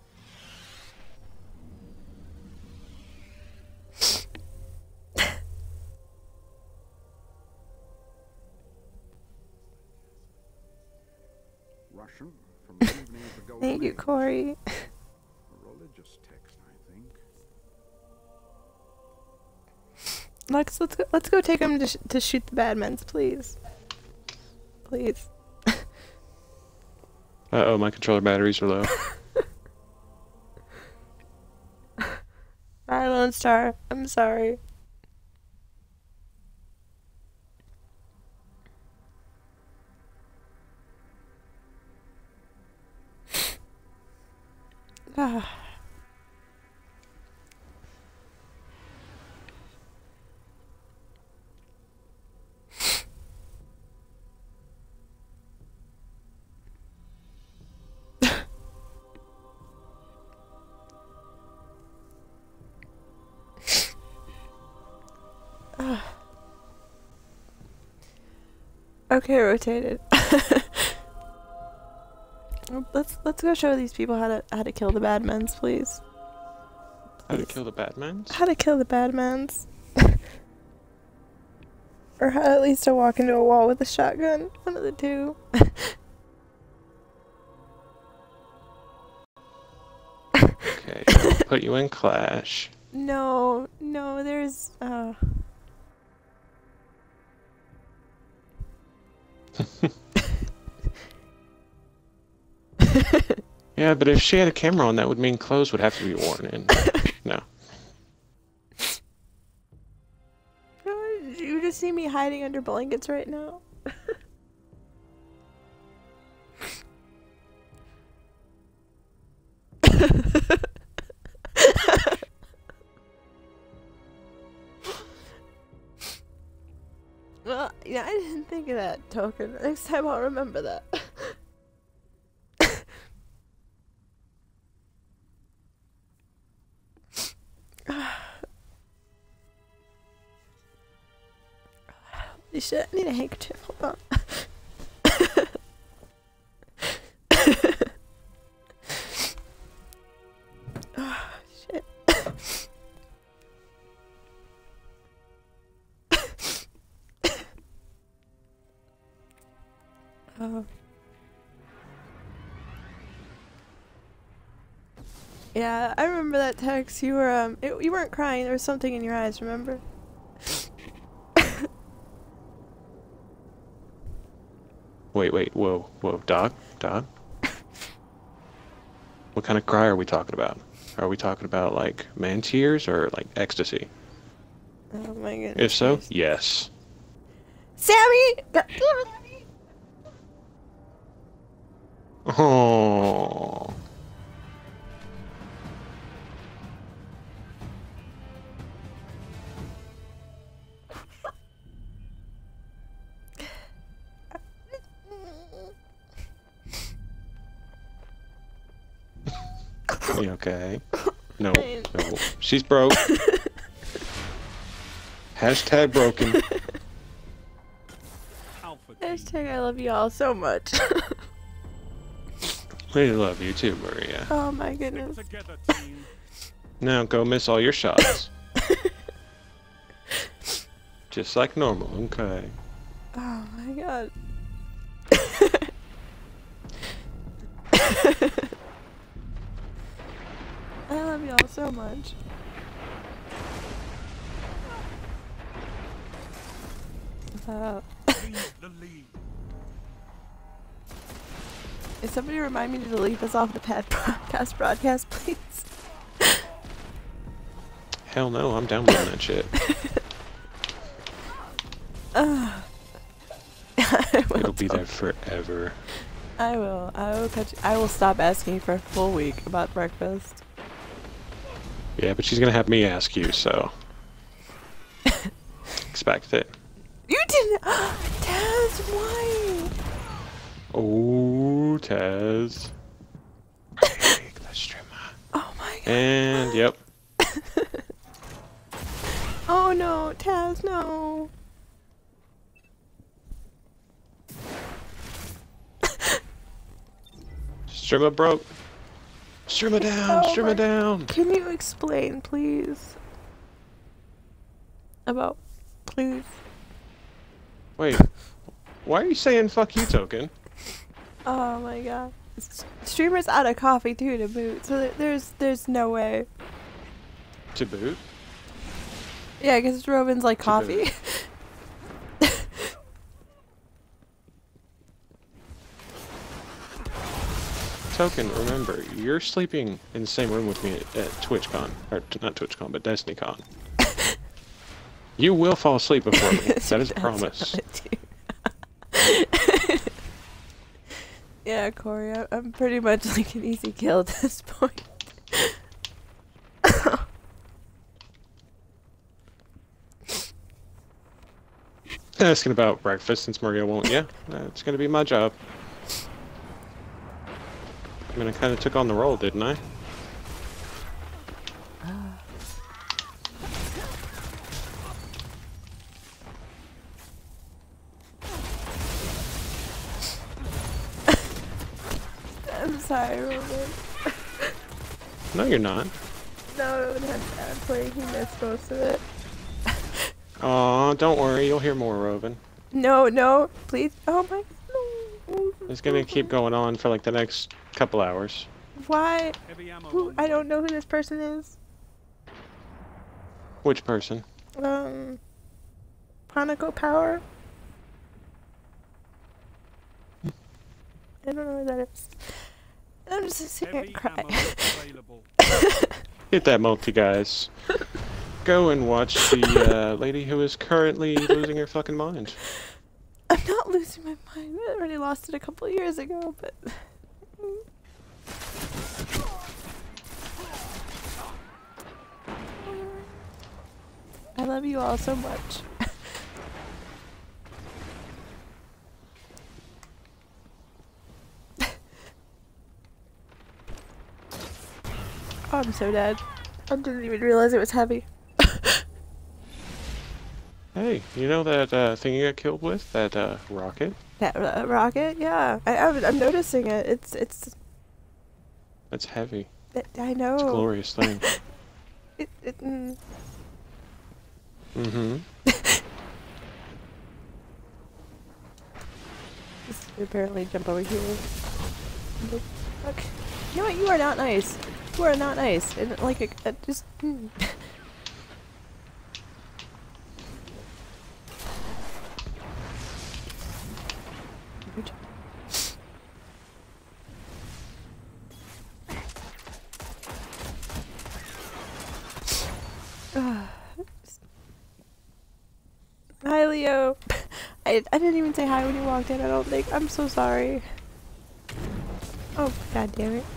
Russian from the evening of the Golden Thank you, Age. Corey. A religious text, I think. Let's go take him to shoot the Badmans, please. Please. Uh-oh, my controller batteries are low. Alright, Lone Star. I'm sorry. Ah. Okay, rotated. Let's go show these people how to kill the badmans, please. How to kill the Batmans? How to kill the badmans. Or how at least to walk into a wall with a shotgun. One of the two. Okay, I'll put you in Clash. No, there's Yeah, but if she had a camera on, that would mean clothes would have to be worn in. No. You just see me hiding under blankets right now. Well, yeah, I didn't think of that, Token. Next time I'll remember that. Holy shit, I need a handkerchief. Hold on. Oh, shit. Oh. Yeah, I remember that text. You were you weren't crying. There was something in your eyes. Remember? Wait, whoa, dog? What kind of cry are we talking about? Are we talking about, like, man tears or, like, ecstasy? Oh my goodness. If so, yes. Sammy! God damn it! Oh. Are you okay? No, no. She's broke. Hashtag broken. Alpha team. Hashtag I love you all so much. We love you too, Maria. Oh my goodness. Together, team. Now go miss all your shots. Just like normal, okay. Oh my god. I love y'all so much. Leave the lead. Is somebody remind me to delete this off the past broadcast, please? Hell no, I'm downloading that shit. It'll be there forever. I will. I will stop asking for a full week about breakfast. Yeah, but she's gonna have me ask you, so expect it. You didn't. Taz, why? Oh, Taz. Oh my god. And yep. Oh no, Taz, no. Streamer broke. Streamer down. Oh Streamer down. Can you explain, please? About, please. Wait. Why are you saying "fuck you," Token? Oh my god. Streamer's out of coffee too to boot, so there's no way. To boot? Yeah, because Robin's like coffee. Token, remember, you're sleeping in the same room with me at TwitchCon. Or, not TwitchCon, but DestinyCon. You will fall asleep before me. That is a promise. Yeah, Corey, I'm pretty much like an easy kill at this point. Asking about breakfast since Maria won't. Yeah, it's gonna be my job. I mean, I kind of took on the role, didn't I? sorry, Roman. No, you're not. No, I'm playing. He missed most of it. Aw, don't worry. You'll hear more, Roven. No, no, please. Oh my. No. It's gonna keep going on for like the next couple hours. Why? Heavy ammo Who? on I the don't know who this person is. Which person? Hanako Power. I don't know who that is. I'm just sitting here heavy crying. ammo available. Hit that multi, guys. Go and watch the lady who is currently losing her fucking mind. I'm not losing my mind. I already lost it a couple of years ago, but. I love you all so much. Oh, I'm so dead. I didn't even realize it was heavy. Hey, you know that thing you got killed with? That rocket? That rocket? Yeah. I'm noticing it. It's. That's heavy. I know. It's a glorious thing. Mm-hmm. Just apparently jump over here. Okay. You know what? You are not nice. You are not nice. And like just. Hi, Leo. I didn't even say hi when you walked in, I don't think. I'm so sorry. Oh, god damn it.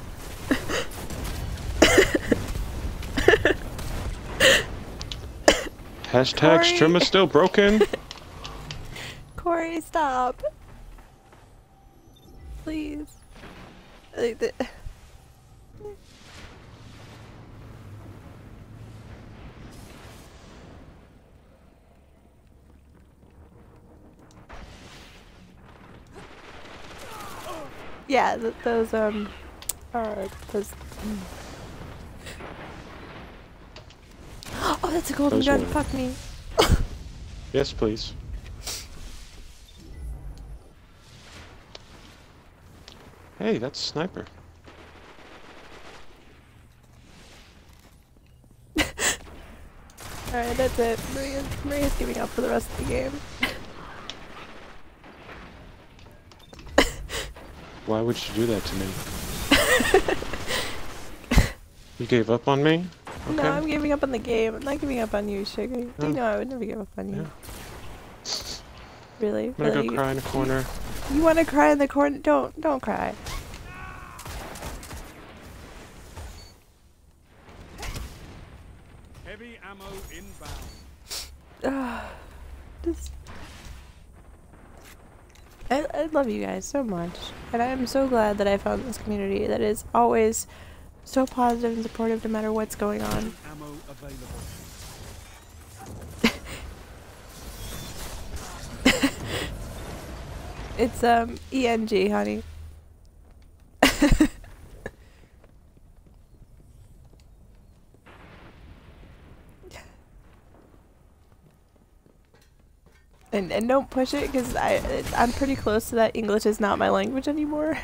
Hashtag Corey. Strim is still broken. Corey, stop. Please. Yeah, those, those. Oh, that's a golden Those gun. were- Fuck me. Yes, please. Hey, that's a sniper. Alright, that's it. Maria's giving up for the rest of the game. Why would you do that to me? You gave up on me? Okay. No, I'm giving up on the game. I'm not giving up on you, Sugar. You Oh. know I would never give up on you. Yeah. Really? I'm gonna Really? go cry in a corner. You want to cry in the corner? Don't cry. Heavy ammo inbound. Just... I love you guys so much. And I am so glad that I found this community that is always so positive and supportive no matter what's going on. Ammo available. It's ENG, honey. And don't push it because I'm pretty close to that. English is not my language anymore.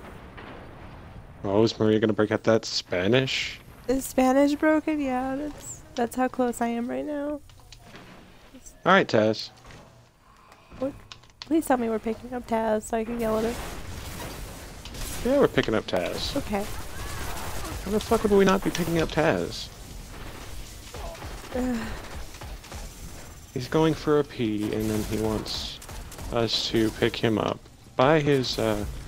Oh, is Maria gonna break out that Spanish? Is Spanish broken? Yeah, that's how close I am right now. Alright, Taz. Please tell me we're picking up Taz so I can yell at her. Yeah, we're picking up Taz. Okay. How the fuck would we not be picking up Taz? He's going for a pee, and then he wants us to pick him up by his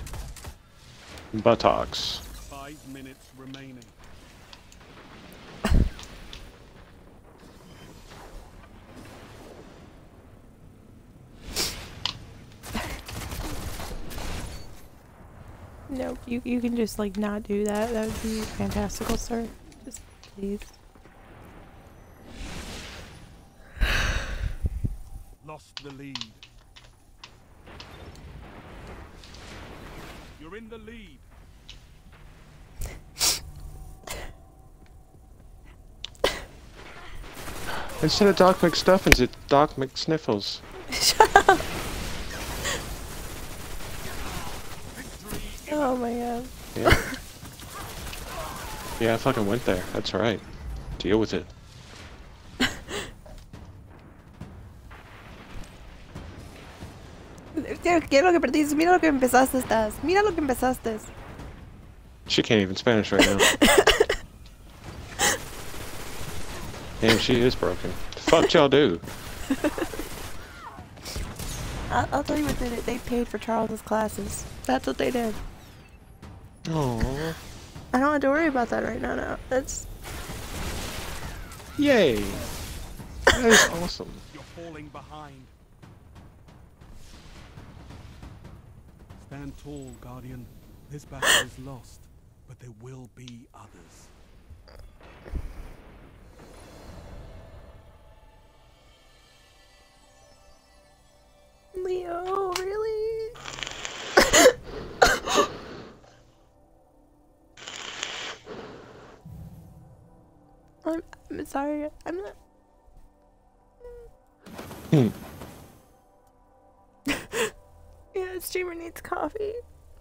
buttocks. 5 minutes remaining. No, you can just like not do that. That would be fantastical, sir. Just please. Lost the lead. You're in the lead. Instead of Doc McStuffins, it's Doc McSniffles. Shut up! Oh my god. Yeah. Yeah, I fucking went there. That's right. Deal with it. Quiero lo que perdiste. Mira lo que empezaste estás. Mira lo que empezaste. She can't even Spanish right now. Damn, she is broken. The fuck y'all do? I'll tell you what they did. They paid for Charles's classes. That's what they did. Aww. I don't have to worry about that right now. No, that's. Yay! That is awesome. You're falling behind. Stand tall, Guardian. This battle is lost, but there will be others. Leo, really? I'm sorry. I'm not. Yeah, streamer needs coffee.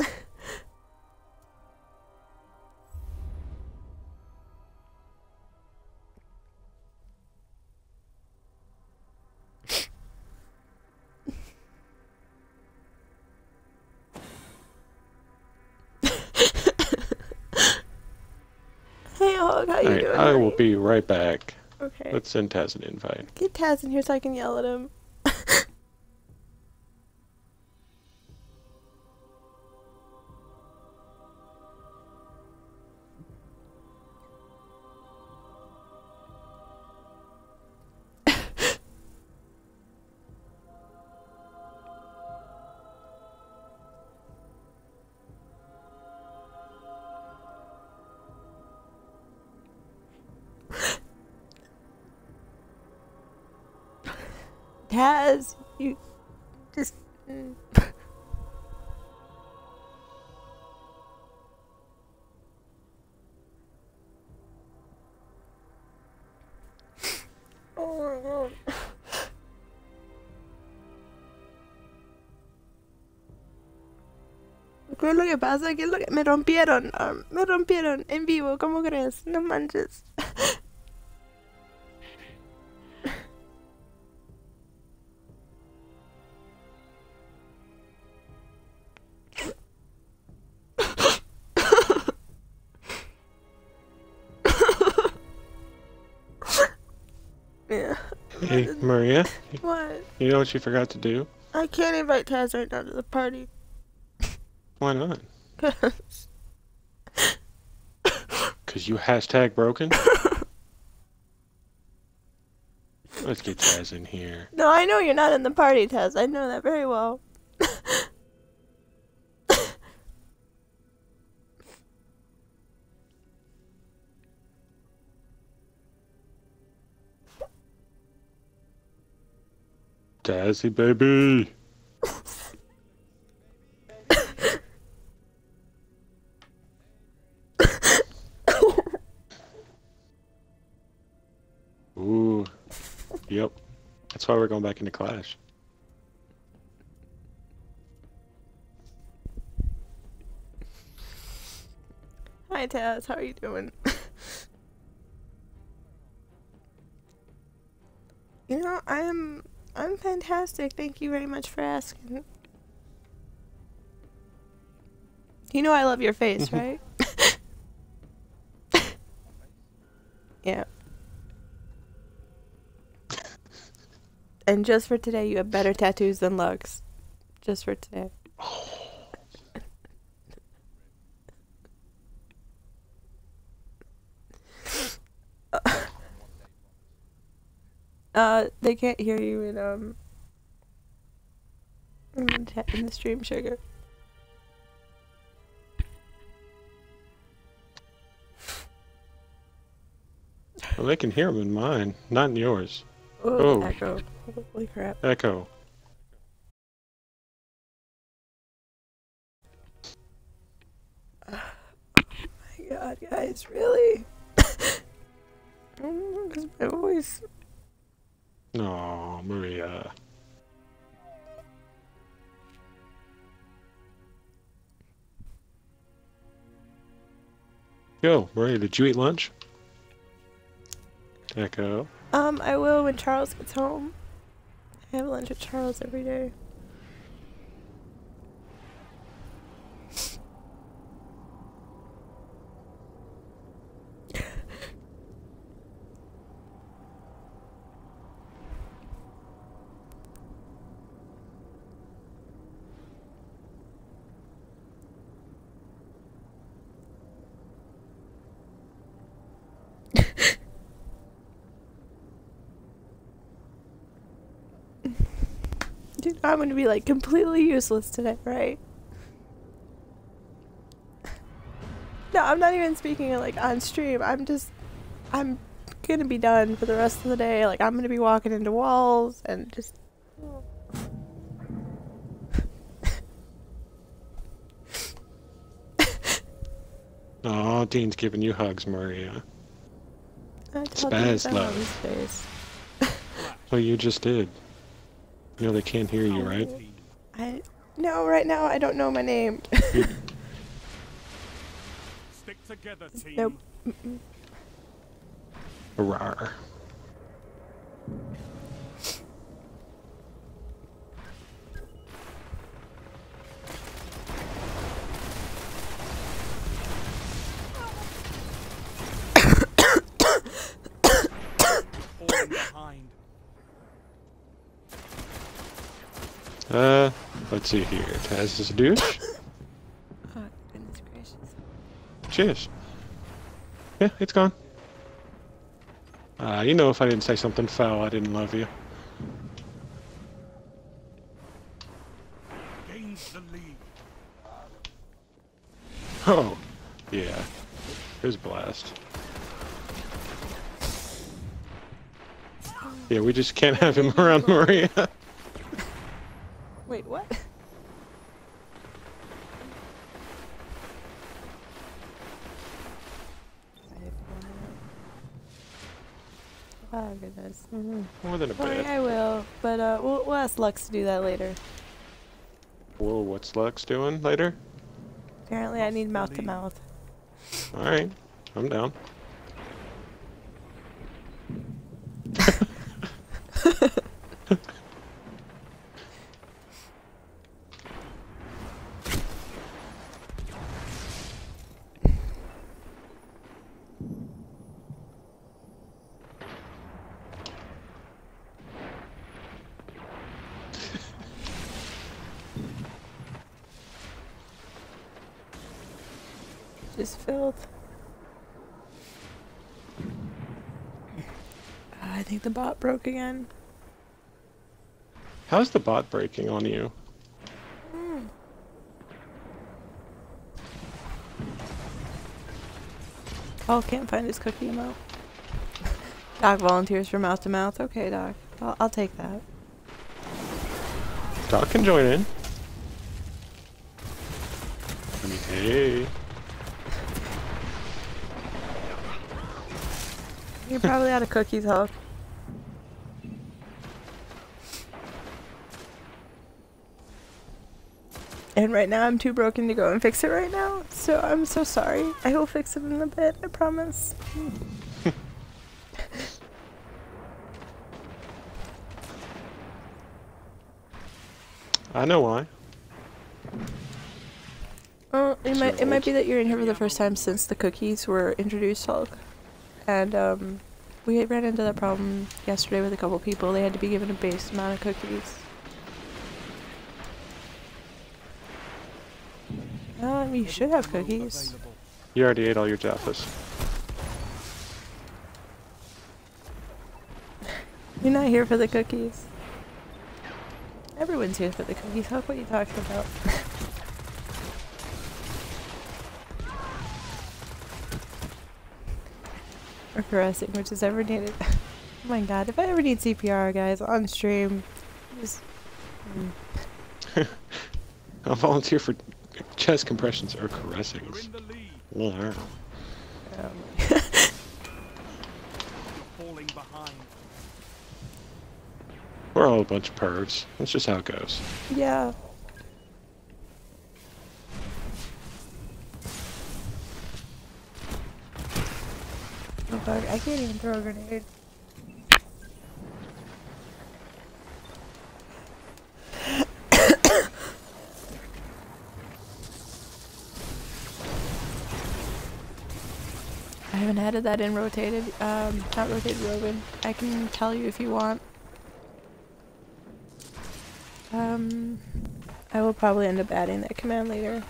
Hey, Hog, how you Alright, doing? I will buddy? be right back. Okay. Let's send Taz an invite. Get Taz in here so I can yell at him. Taz, you just. Oh my god. ¿Qué es lo que pasa? ¿Qué es lo que me rompieron? Me rompieron en vivo, ¿cómo crees? No manches. Yeah. Hey, Maria, What? you know what you forgot to do? I can't invite Taz right now to the party. Why not? 'Cause- Cause you hashtag broken? Let's get Taz in here. No, I know you're not in the party, Taz. I know that very well. Tazzy baby! Ooh. Yep. That's why we're going back into Clash. Hi, Taz. How are you doing? You know, I'm fantastic. Thank you very much for asking. You know I love your face, right? Yeah. And just for today, you have better tattoos than Lux. Just for today. They can't hear you in the stream, sugar. Well, they can hear him in mine, not in yours. Oh, Oh. echo. Holy crap. Echo. Oh my god, guys, really? Because my voice. No, Maria. Yo, Maria, did you eat lunch? Echo. I will when Charles gets home. I have lunch with Charles every day. Dude, I'm gonna be like completely useless today, right? No, I'm not even speaking like on stream. I'm gonna be done for the rest of the day. Like, I'm gonna be walking into walls and just. Oh, Dean's giving you hugs, Maria. I Spaz love. His face. Well, you just did. You know they can't hear you, right? No, right now I don't know my name. Stick together, team. Nope. Mm-mm. Rawr. Falling behind. Let's see here. Taz is a douche. Oh, goodness gracious. Cheers. Yeah, it's gone. You know, if I didn't say something foul, I didn't love you. Gains the lead. Oh, yeah. It was a blast. Yeah, we just can't have him around Maria. Wait, what? Oh goodness. More than a Sorry, bit. I will, but we'll ask Lux to do that later. Whoa, what's Lux doing later? Apparently, I need mouth to mouth. Alright, I'm down. Just filth. I think the bot broke again. How's the bot breaking on you? Oh, can't find his cookie emote. Doc volunteers for mouth to mouth. Okay, Doc. I'll take that. Doc can join in. I mean, hey. You're probably out of cookies, Hulk. And right now I'm too broken to go and fix it right now, so I'm so sorry. I will fix it in a bit, I promise. I know why. Well, it Sure might be old. that you're in here for the first time since the cookies were introduced, Hulk. And we ran into that problem yesterday with a couple people. They had to be given a base amount of cookies. You should have cookies. You already ate all your Jaffas. You're not here for the cookies. Everyone's here for the cookies. Hulk, what are you talking about? Or caressing, which is ever needed. Oh my god, if I ever need CPR, guys, on stream, just... I'll volunteer for chest compressions or caressings. You're in the lead. Yeah. You're falling behind. We're all a bunch of pervs. That's just how it goes. Yeah. Oh fuck, I can't even throw a grenade. I haven't added that in rotated, not rotated Rogan. I can tell you if you want. I will probably end up adding that command later.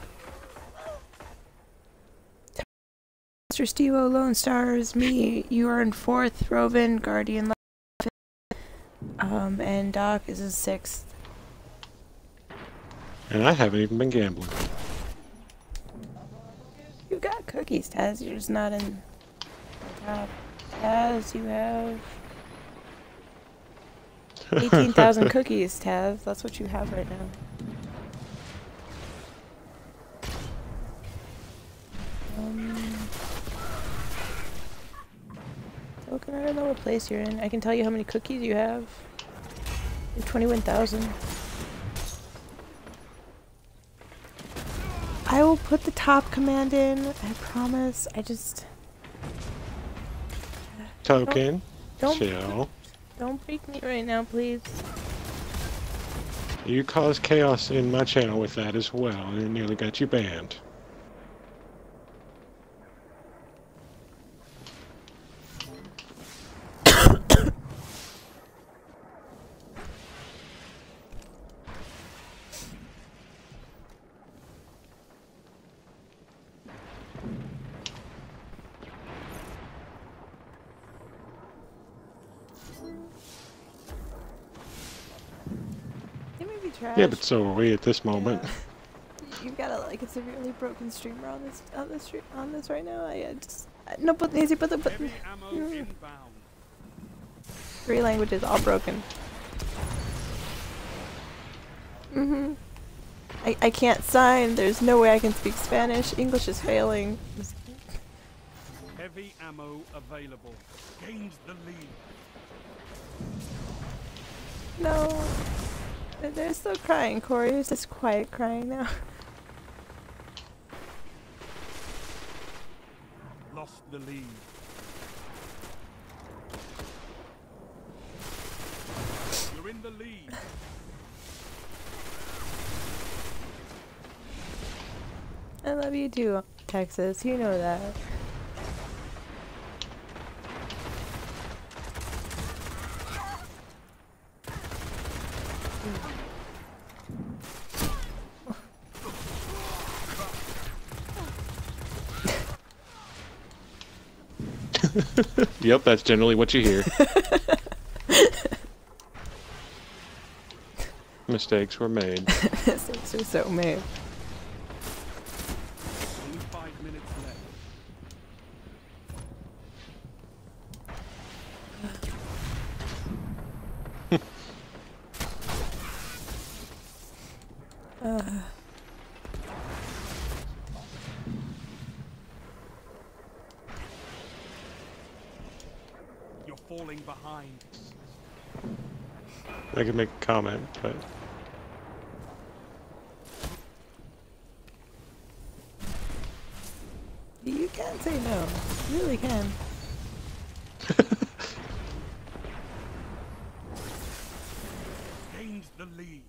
Mr. Stevo, Lone Stars, me, you are in 4th, Roven, Guardian, and Doc is in 6th. And I haven't even been gambling. You got cookies, Taz, you're just not in the top. Taz, you have 18,000 cookies, Taz. That's what you have right now. Token, I don't know what place you're in. I can tell you how many cookies you have. You have 21,000. I will put the top command in, I promise. I just... Token. Don't Chill. Don't break me right now, please. You caused chaos in my channel with that as well, and it nearly got you banned. It may be trash. Yeah, but so are we at this moment. Yeah. You've got a like a severely broken streamer on this right now. I just no, but easy, but the Heavy ammo inbound. 3 languages all broken. I can't sign. There's no way I can speak Spanish. English is failing. Heavy ammo available. Gains the lead. No. They're still crying, Corey. It's just quiet crying now. Lost the lead. You're in the lead. I love you too, Texas. You know that. Yep, that's generally what you hear. Mistakes were made. Mistakes are so made. Only 5 minutes left. You're falling behind. I could make a comment, but You can't say no. You really can. Gains the lead.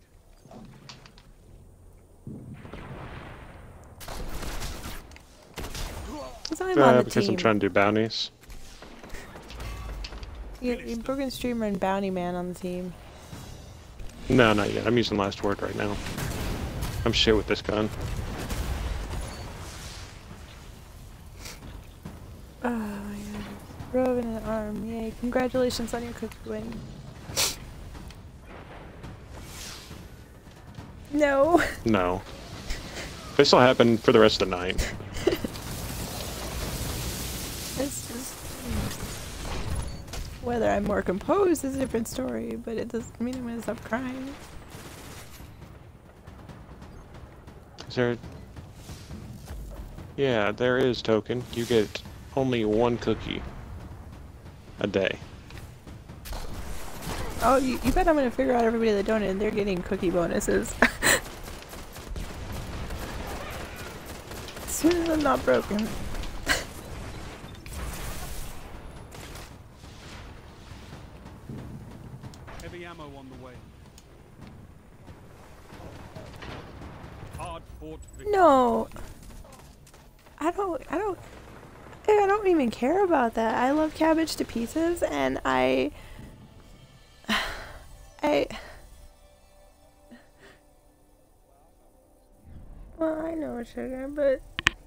It's not even on the because team. I'm trying to do bounties. You're broken streamer and bounty man on the team. No, not yet. I'm using last word right now. I'm shit with this gun. Oh my god. Roven an arm. Yay. Congratulations on your cookie win. No. No. This will happen for the rest of the night. It's just... Whether I'm more composed is a different story, but it doesn't mean I'm gonna stop crying. Is there... Yeah, there is, Token. You get only 1 cookie a day. Oh, you bet I'm gonna figure out everybody that donated. They're getting cookie bonuses. As soon as I'm not broken. Heavy ammo on the way. Hard fought victory. No. I don't even care about that. I love cabbage to pieces, and well, I know, sugar, but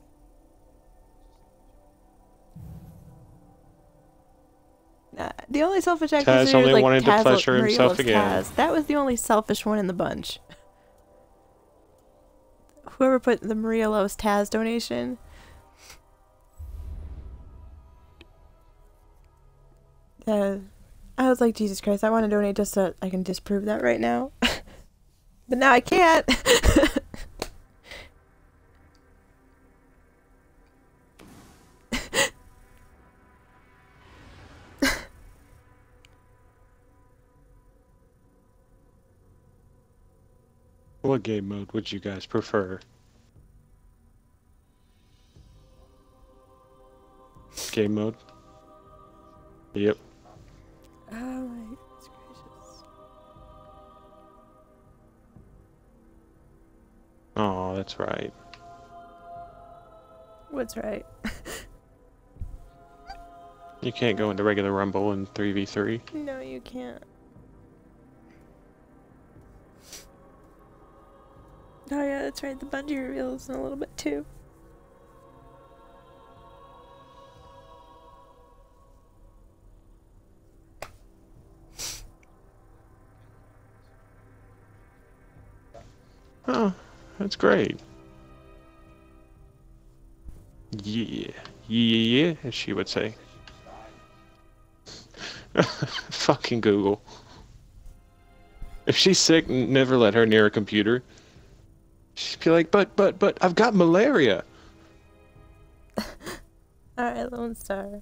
the only selfish act Taz was only like wanted to Taz, pleasure himself Mariela's again. Taz. That was the only selfish one in the bunch. Whoever put the Marielos Taz donation. I was like, Jesus Christ, I want to donate just so I can disprove that right now. But now I can't. What game mode would you guys prefer? Game mode? Yep. Oh my goodness gracious. Oh, that's right. What's right? You can't go into regular Rumble in 3v3. No, you can't. Oh yeah, that's right. The Bungie reveals in a little bit too. Oh, that's great. Yeah. Yeah, as she would say. Fucking Google. If she's sick, never let her near a computer. She'd be like, but, I've got malaria. Alright, Lone Star.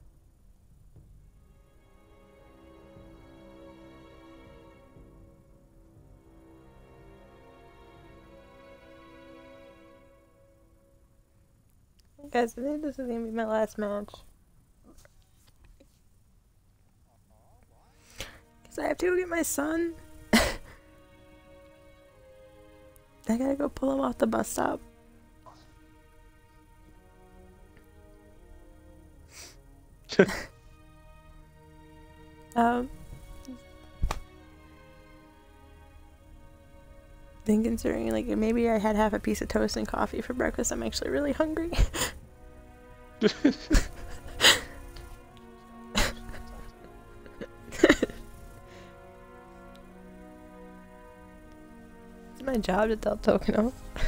Guys, I think this is gonna be my last match. Because I have to go get my son. I gotta go pull him off the bus stop. Then considering, like, maybe I had half a piece of toast and coffee for breakfast, I'm actually really hungry. It's my job to tell Tokeno.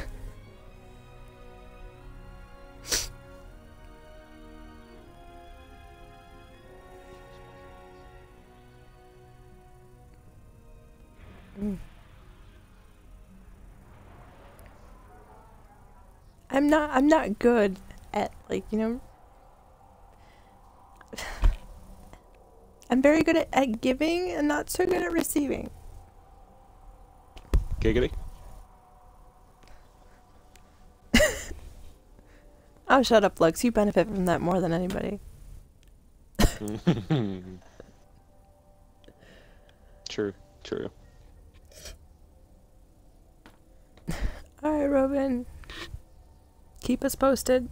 I'm not good at, like, you know, I'm very good at giving and not so good at receiving. Giggity. Oh, shut up, Lux. You benefit from that more than anybody. True. Alright, Robin. Keep us posted.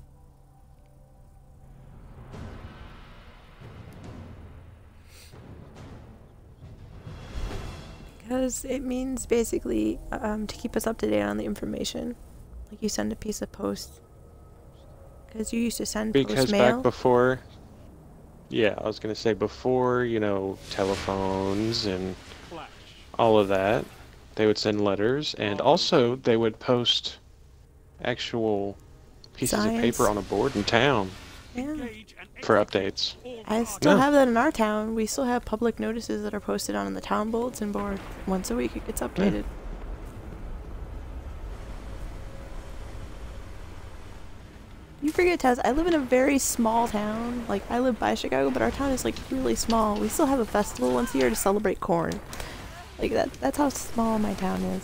Because it means basically to keep us up to date on the information. Like you send a piece of post. Because you used to send Because post mail. back before, yeah, I was gonna say before, you know, telephones and Flash. all of that, they would send letters, and also they would post actual pieces Signs. of paper on a board in town Yeah. Engage and for execute updates. all I targets. still No. have that in our town. We still have public notices that are posted on the town bulletin board. Once a week it gets updated. You forget, Taz, I live in a very small town. Like, I live by Chicago, but our town is, like, really small. We still have a festival once a year to celebrate corn. Like, that's how small my town is.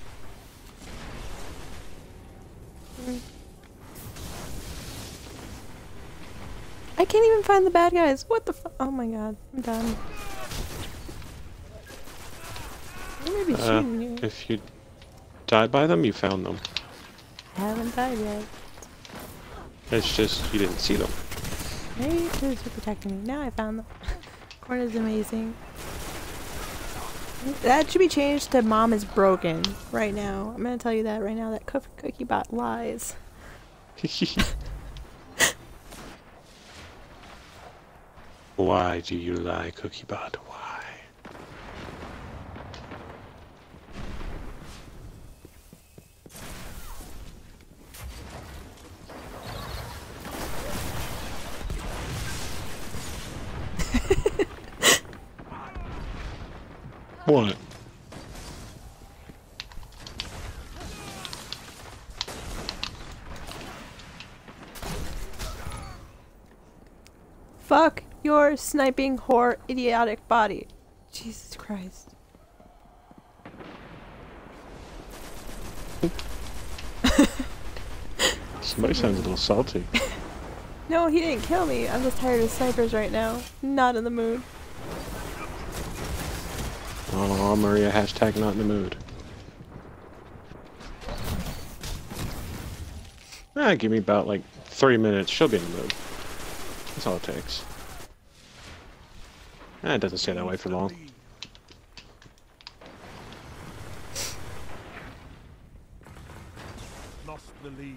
I can't even find the bad guys. What the fu- Oh my god. I'm done. I may be shooting you. If you died by them, you found them. I haven't died yet. It's just you didn't see them. Maybe they're protecting me. Now I found them. Corn is amazing. That should be changed to Mom is broken right now. I'm gonna tell you that right now. That cookie bot lies. Why do you lie, Cookiebot? Why? What? Fuck your sniping whore idiotic body. Jesus Christ. Somebody sounds a little salty. No, he didn't kill me. I'm just tired of snipers right now. Not in the mood. Oh, Maria, hashtag not in the mood. Give me about like 3 minutes. She'll be in the mood. That's all it takes. It doesn't stay that way for long. Lost the lead.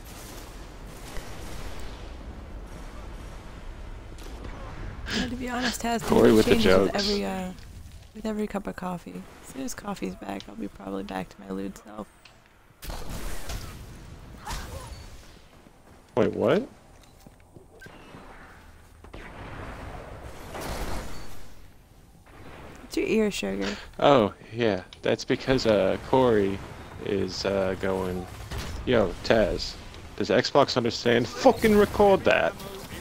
To be honest, Taz, Corey with the changes jokes. with every cup of coffee. As soon as coffee's back, I'll be probably back to my lewd self. Wait, what? What's your ear, sugar? Oh, yeah. That's because Corey is going, yo, Taz, does Xbox understand? Fucking record that!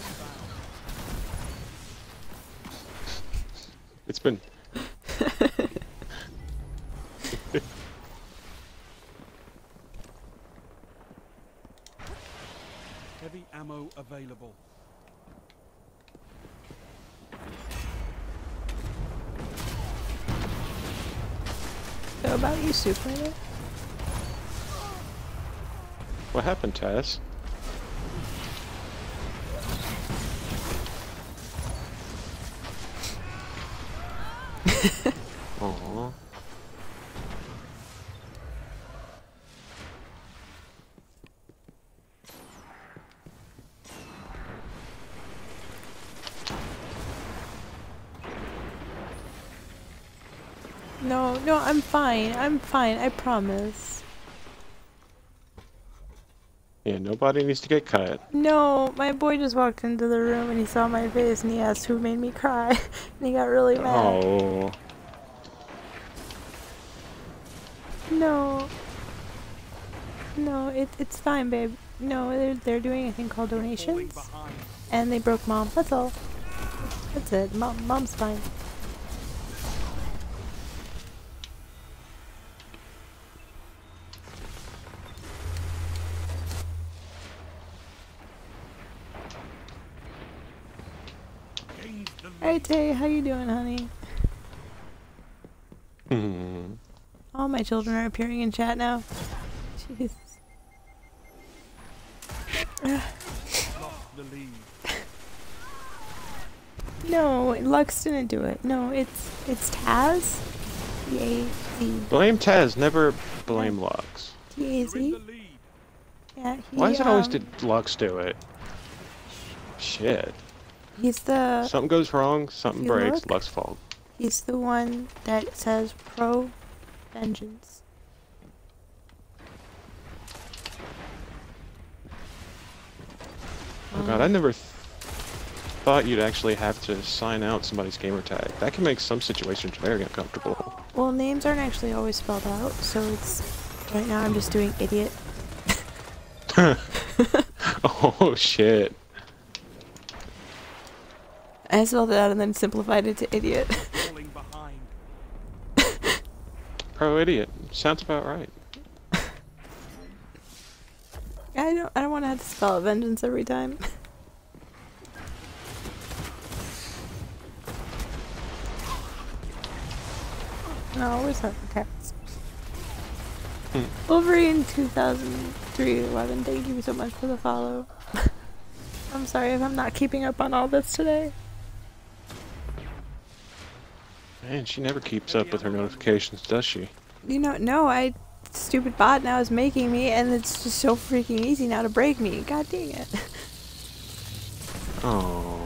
It's been... Heavy ammo available. So about you, Superman? What happened, Taz? Aww. No, I'm fine. I'm fine. I promise. Yeah, nobody needs to get cut. No, my boy just walked into the room and he saw my face and he asked who made me cry. And he got really mad. Oh. No. No, it's fine, babe. No, they're doing a thing called Falling donations. behind. And they broke Mom. That's all. That's it. Mom's fine. Gained the lead. Alright, Tay, how you doing, honey? Hmm. All my children are appearing in chat now. Jeez. Lost the lead. No, Lux didn't do it. No, it's Taz. T-A-Z. Blame Taz, never blame Lux. You're in the T-A-Z? lead. Yeah, Why does it always did Lux do it? Shit. He's the Something goes wrong, something You breaks, look? Lux fault. he's the one that says pro vengeance. Oh god, I never thought you'd actually have to sign out somebody's gamer tag. That can make some situations very uncomfortable. Well, names aren't actually always spelled out, so it's right now I'm just doing idiot. Oh. Oh shit. I spelled it out and then simplified it to idiot. Falling behind. Pro idiot. Sounds about right. I don't want to have to spell out vengeance every time. No, where's that cats? Wolverine 2003-11, thank you so much for the follow. I'm sorry if I'm not keeping up on all this today. Man, she never keeps up with her notifications, does she? You know, no, stupid bot now is making me, and it's just so freaking easy now to break me. God dang it. Oh.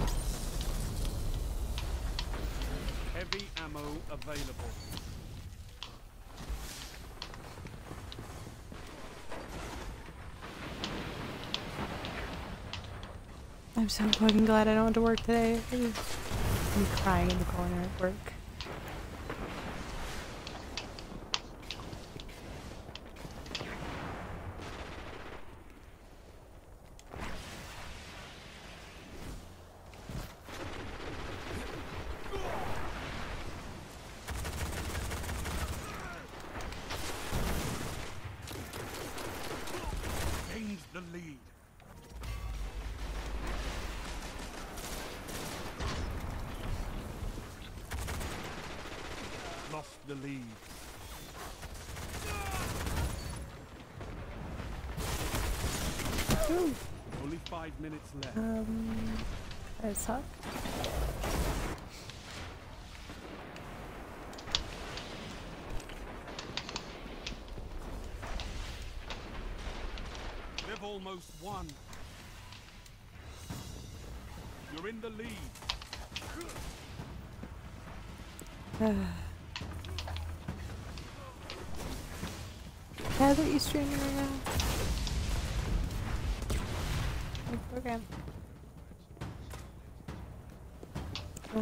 Heavy ammo available. I'm so fucking glad I don't have to work today. I'm crying in the corner at work. Gains the lead. Lost the lead. Ooh. Only 5 minutes left. That sucked. They've almost won. You're in the lead. Dad, what are you streaming right now? Okay. Oh.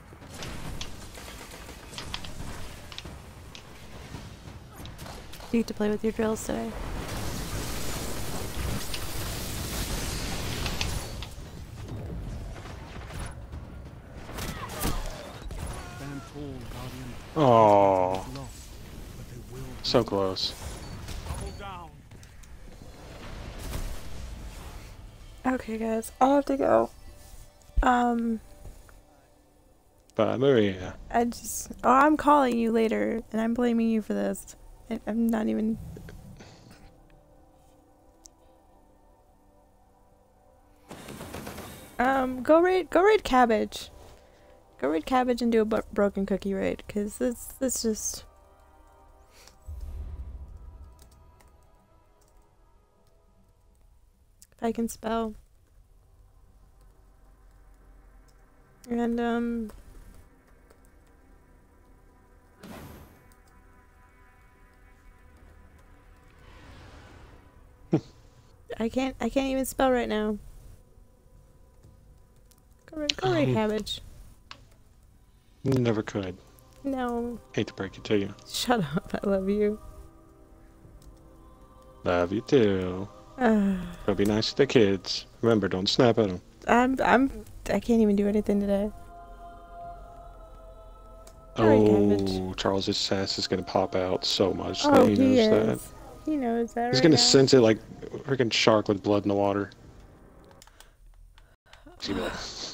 You get to play with your drills today. Stand tall, Guardian. Oh. Lost, but they will So close. double down. Okay, guys, I'll have to go. Bye, Maria. I'm calling you later, and I'm blaming you for this. I'm not even. Go raid Cabbage. Go raid Cabbage and do a broken cookie raid, cause this just. If I can spell. And I can't even spell right now. Go raid Cabbage. You never could. No. Hate to break it to you. Shut up, I love you. Love you too. Go be nice to the kids. Remember, don't snap at them. I can't even do anything today. Alright, Cabbage. Oh, Charles's sass is gonna pop out so much Oh, that he he knows is. that. He knows that He's right gonna now. sense it like a freaking shark with blood in the water. He's gonna be like,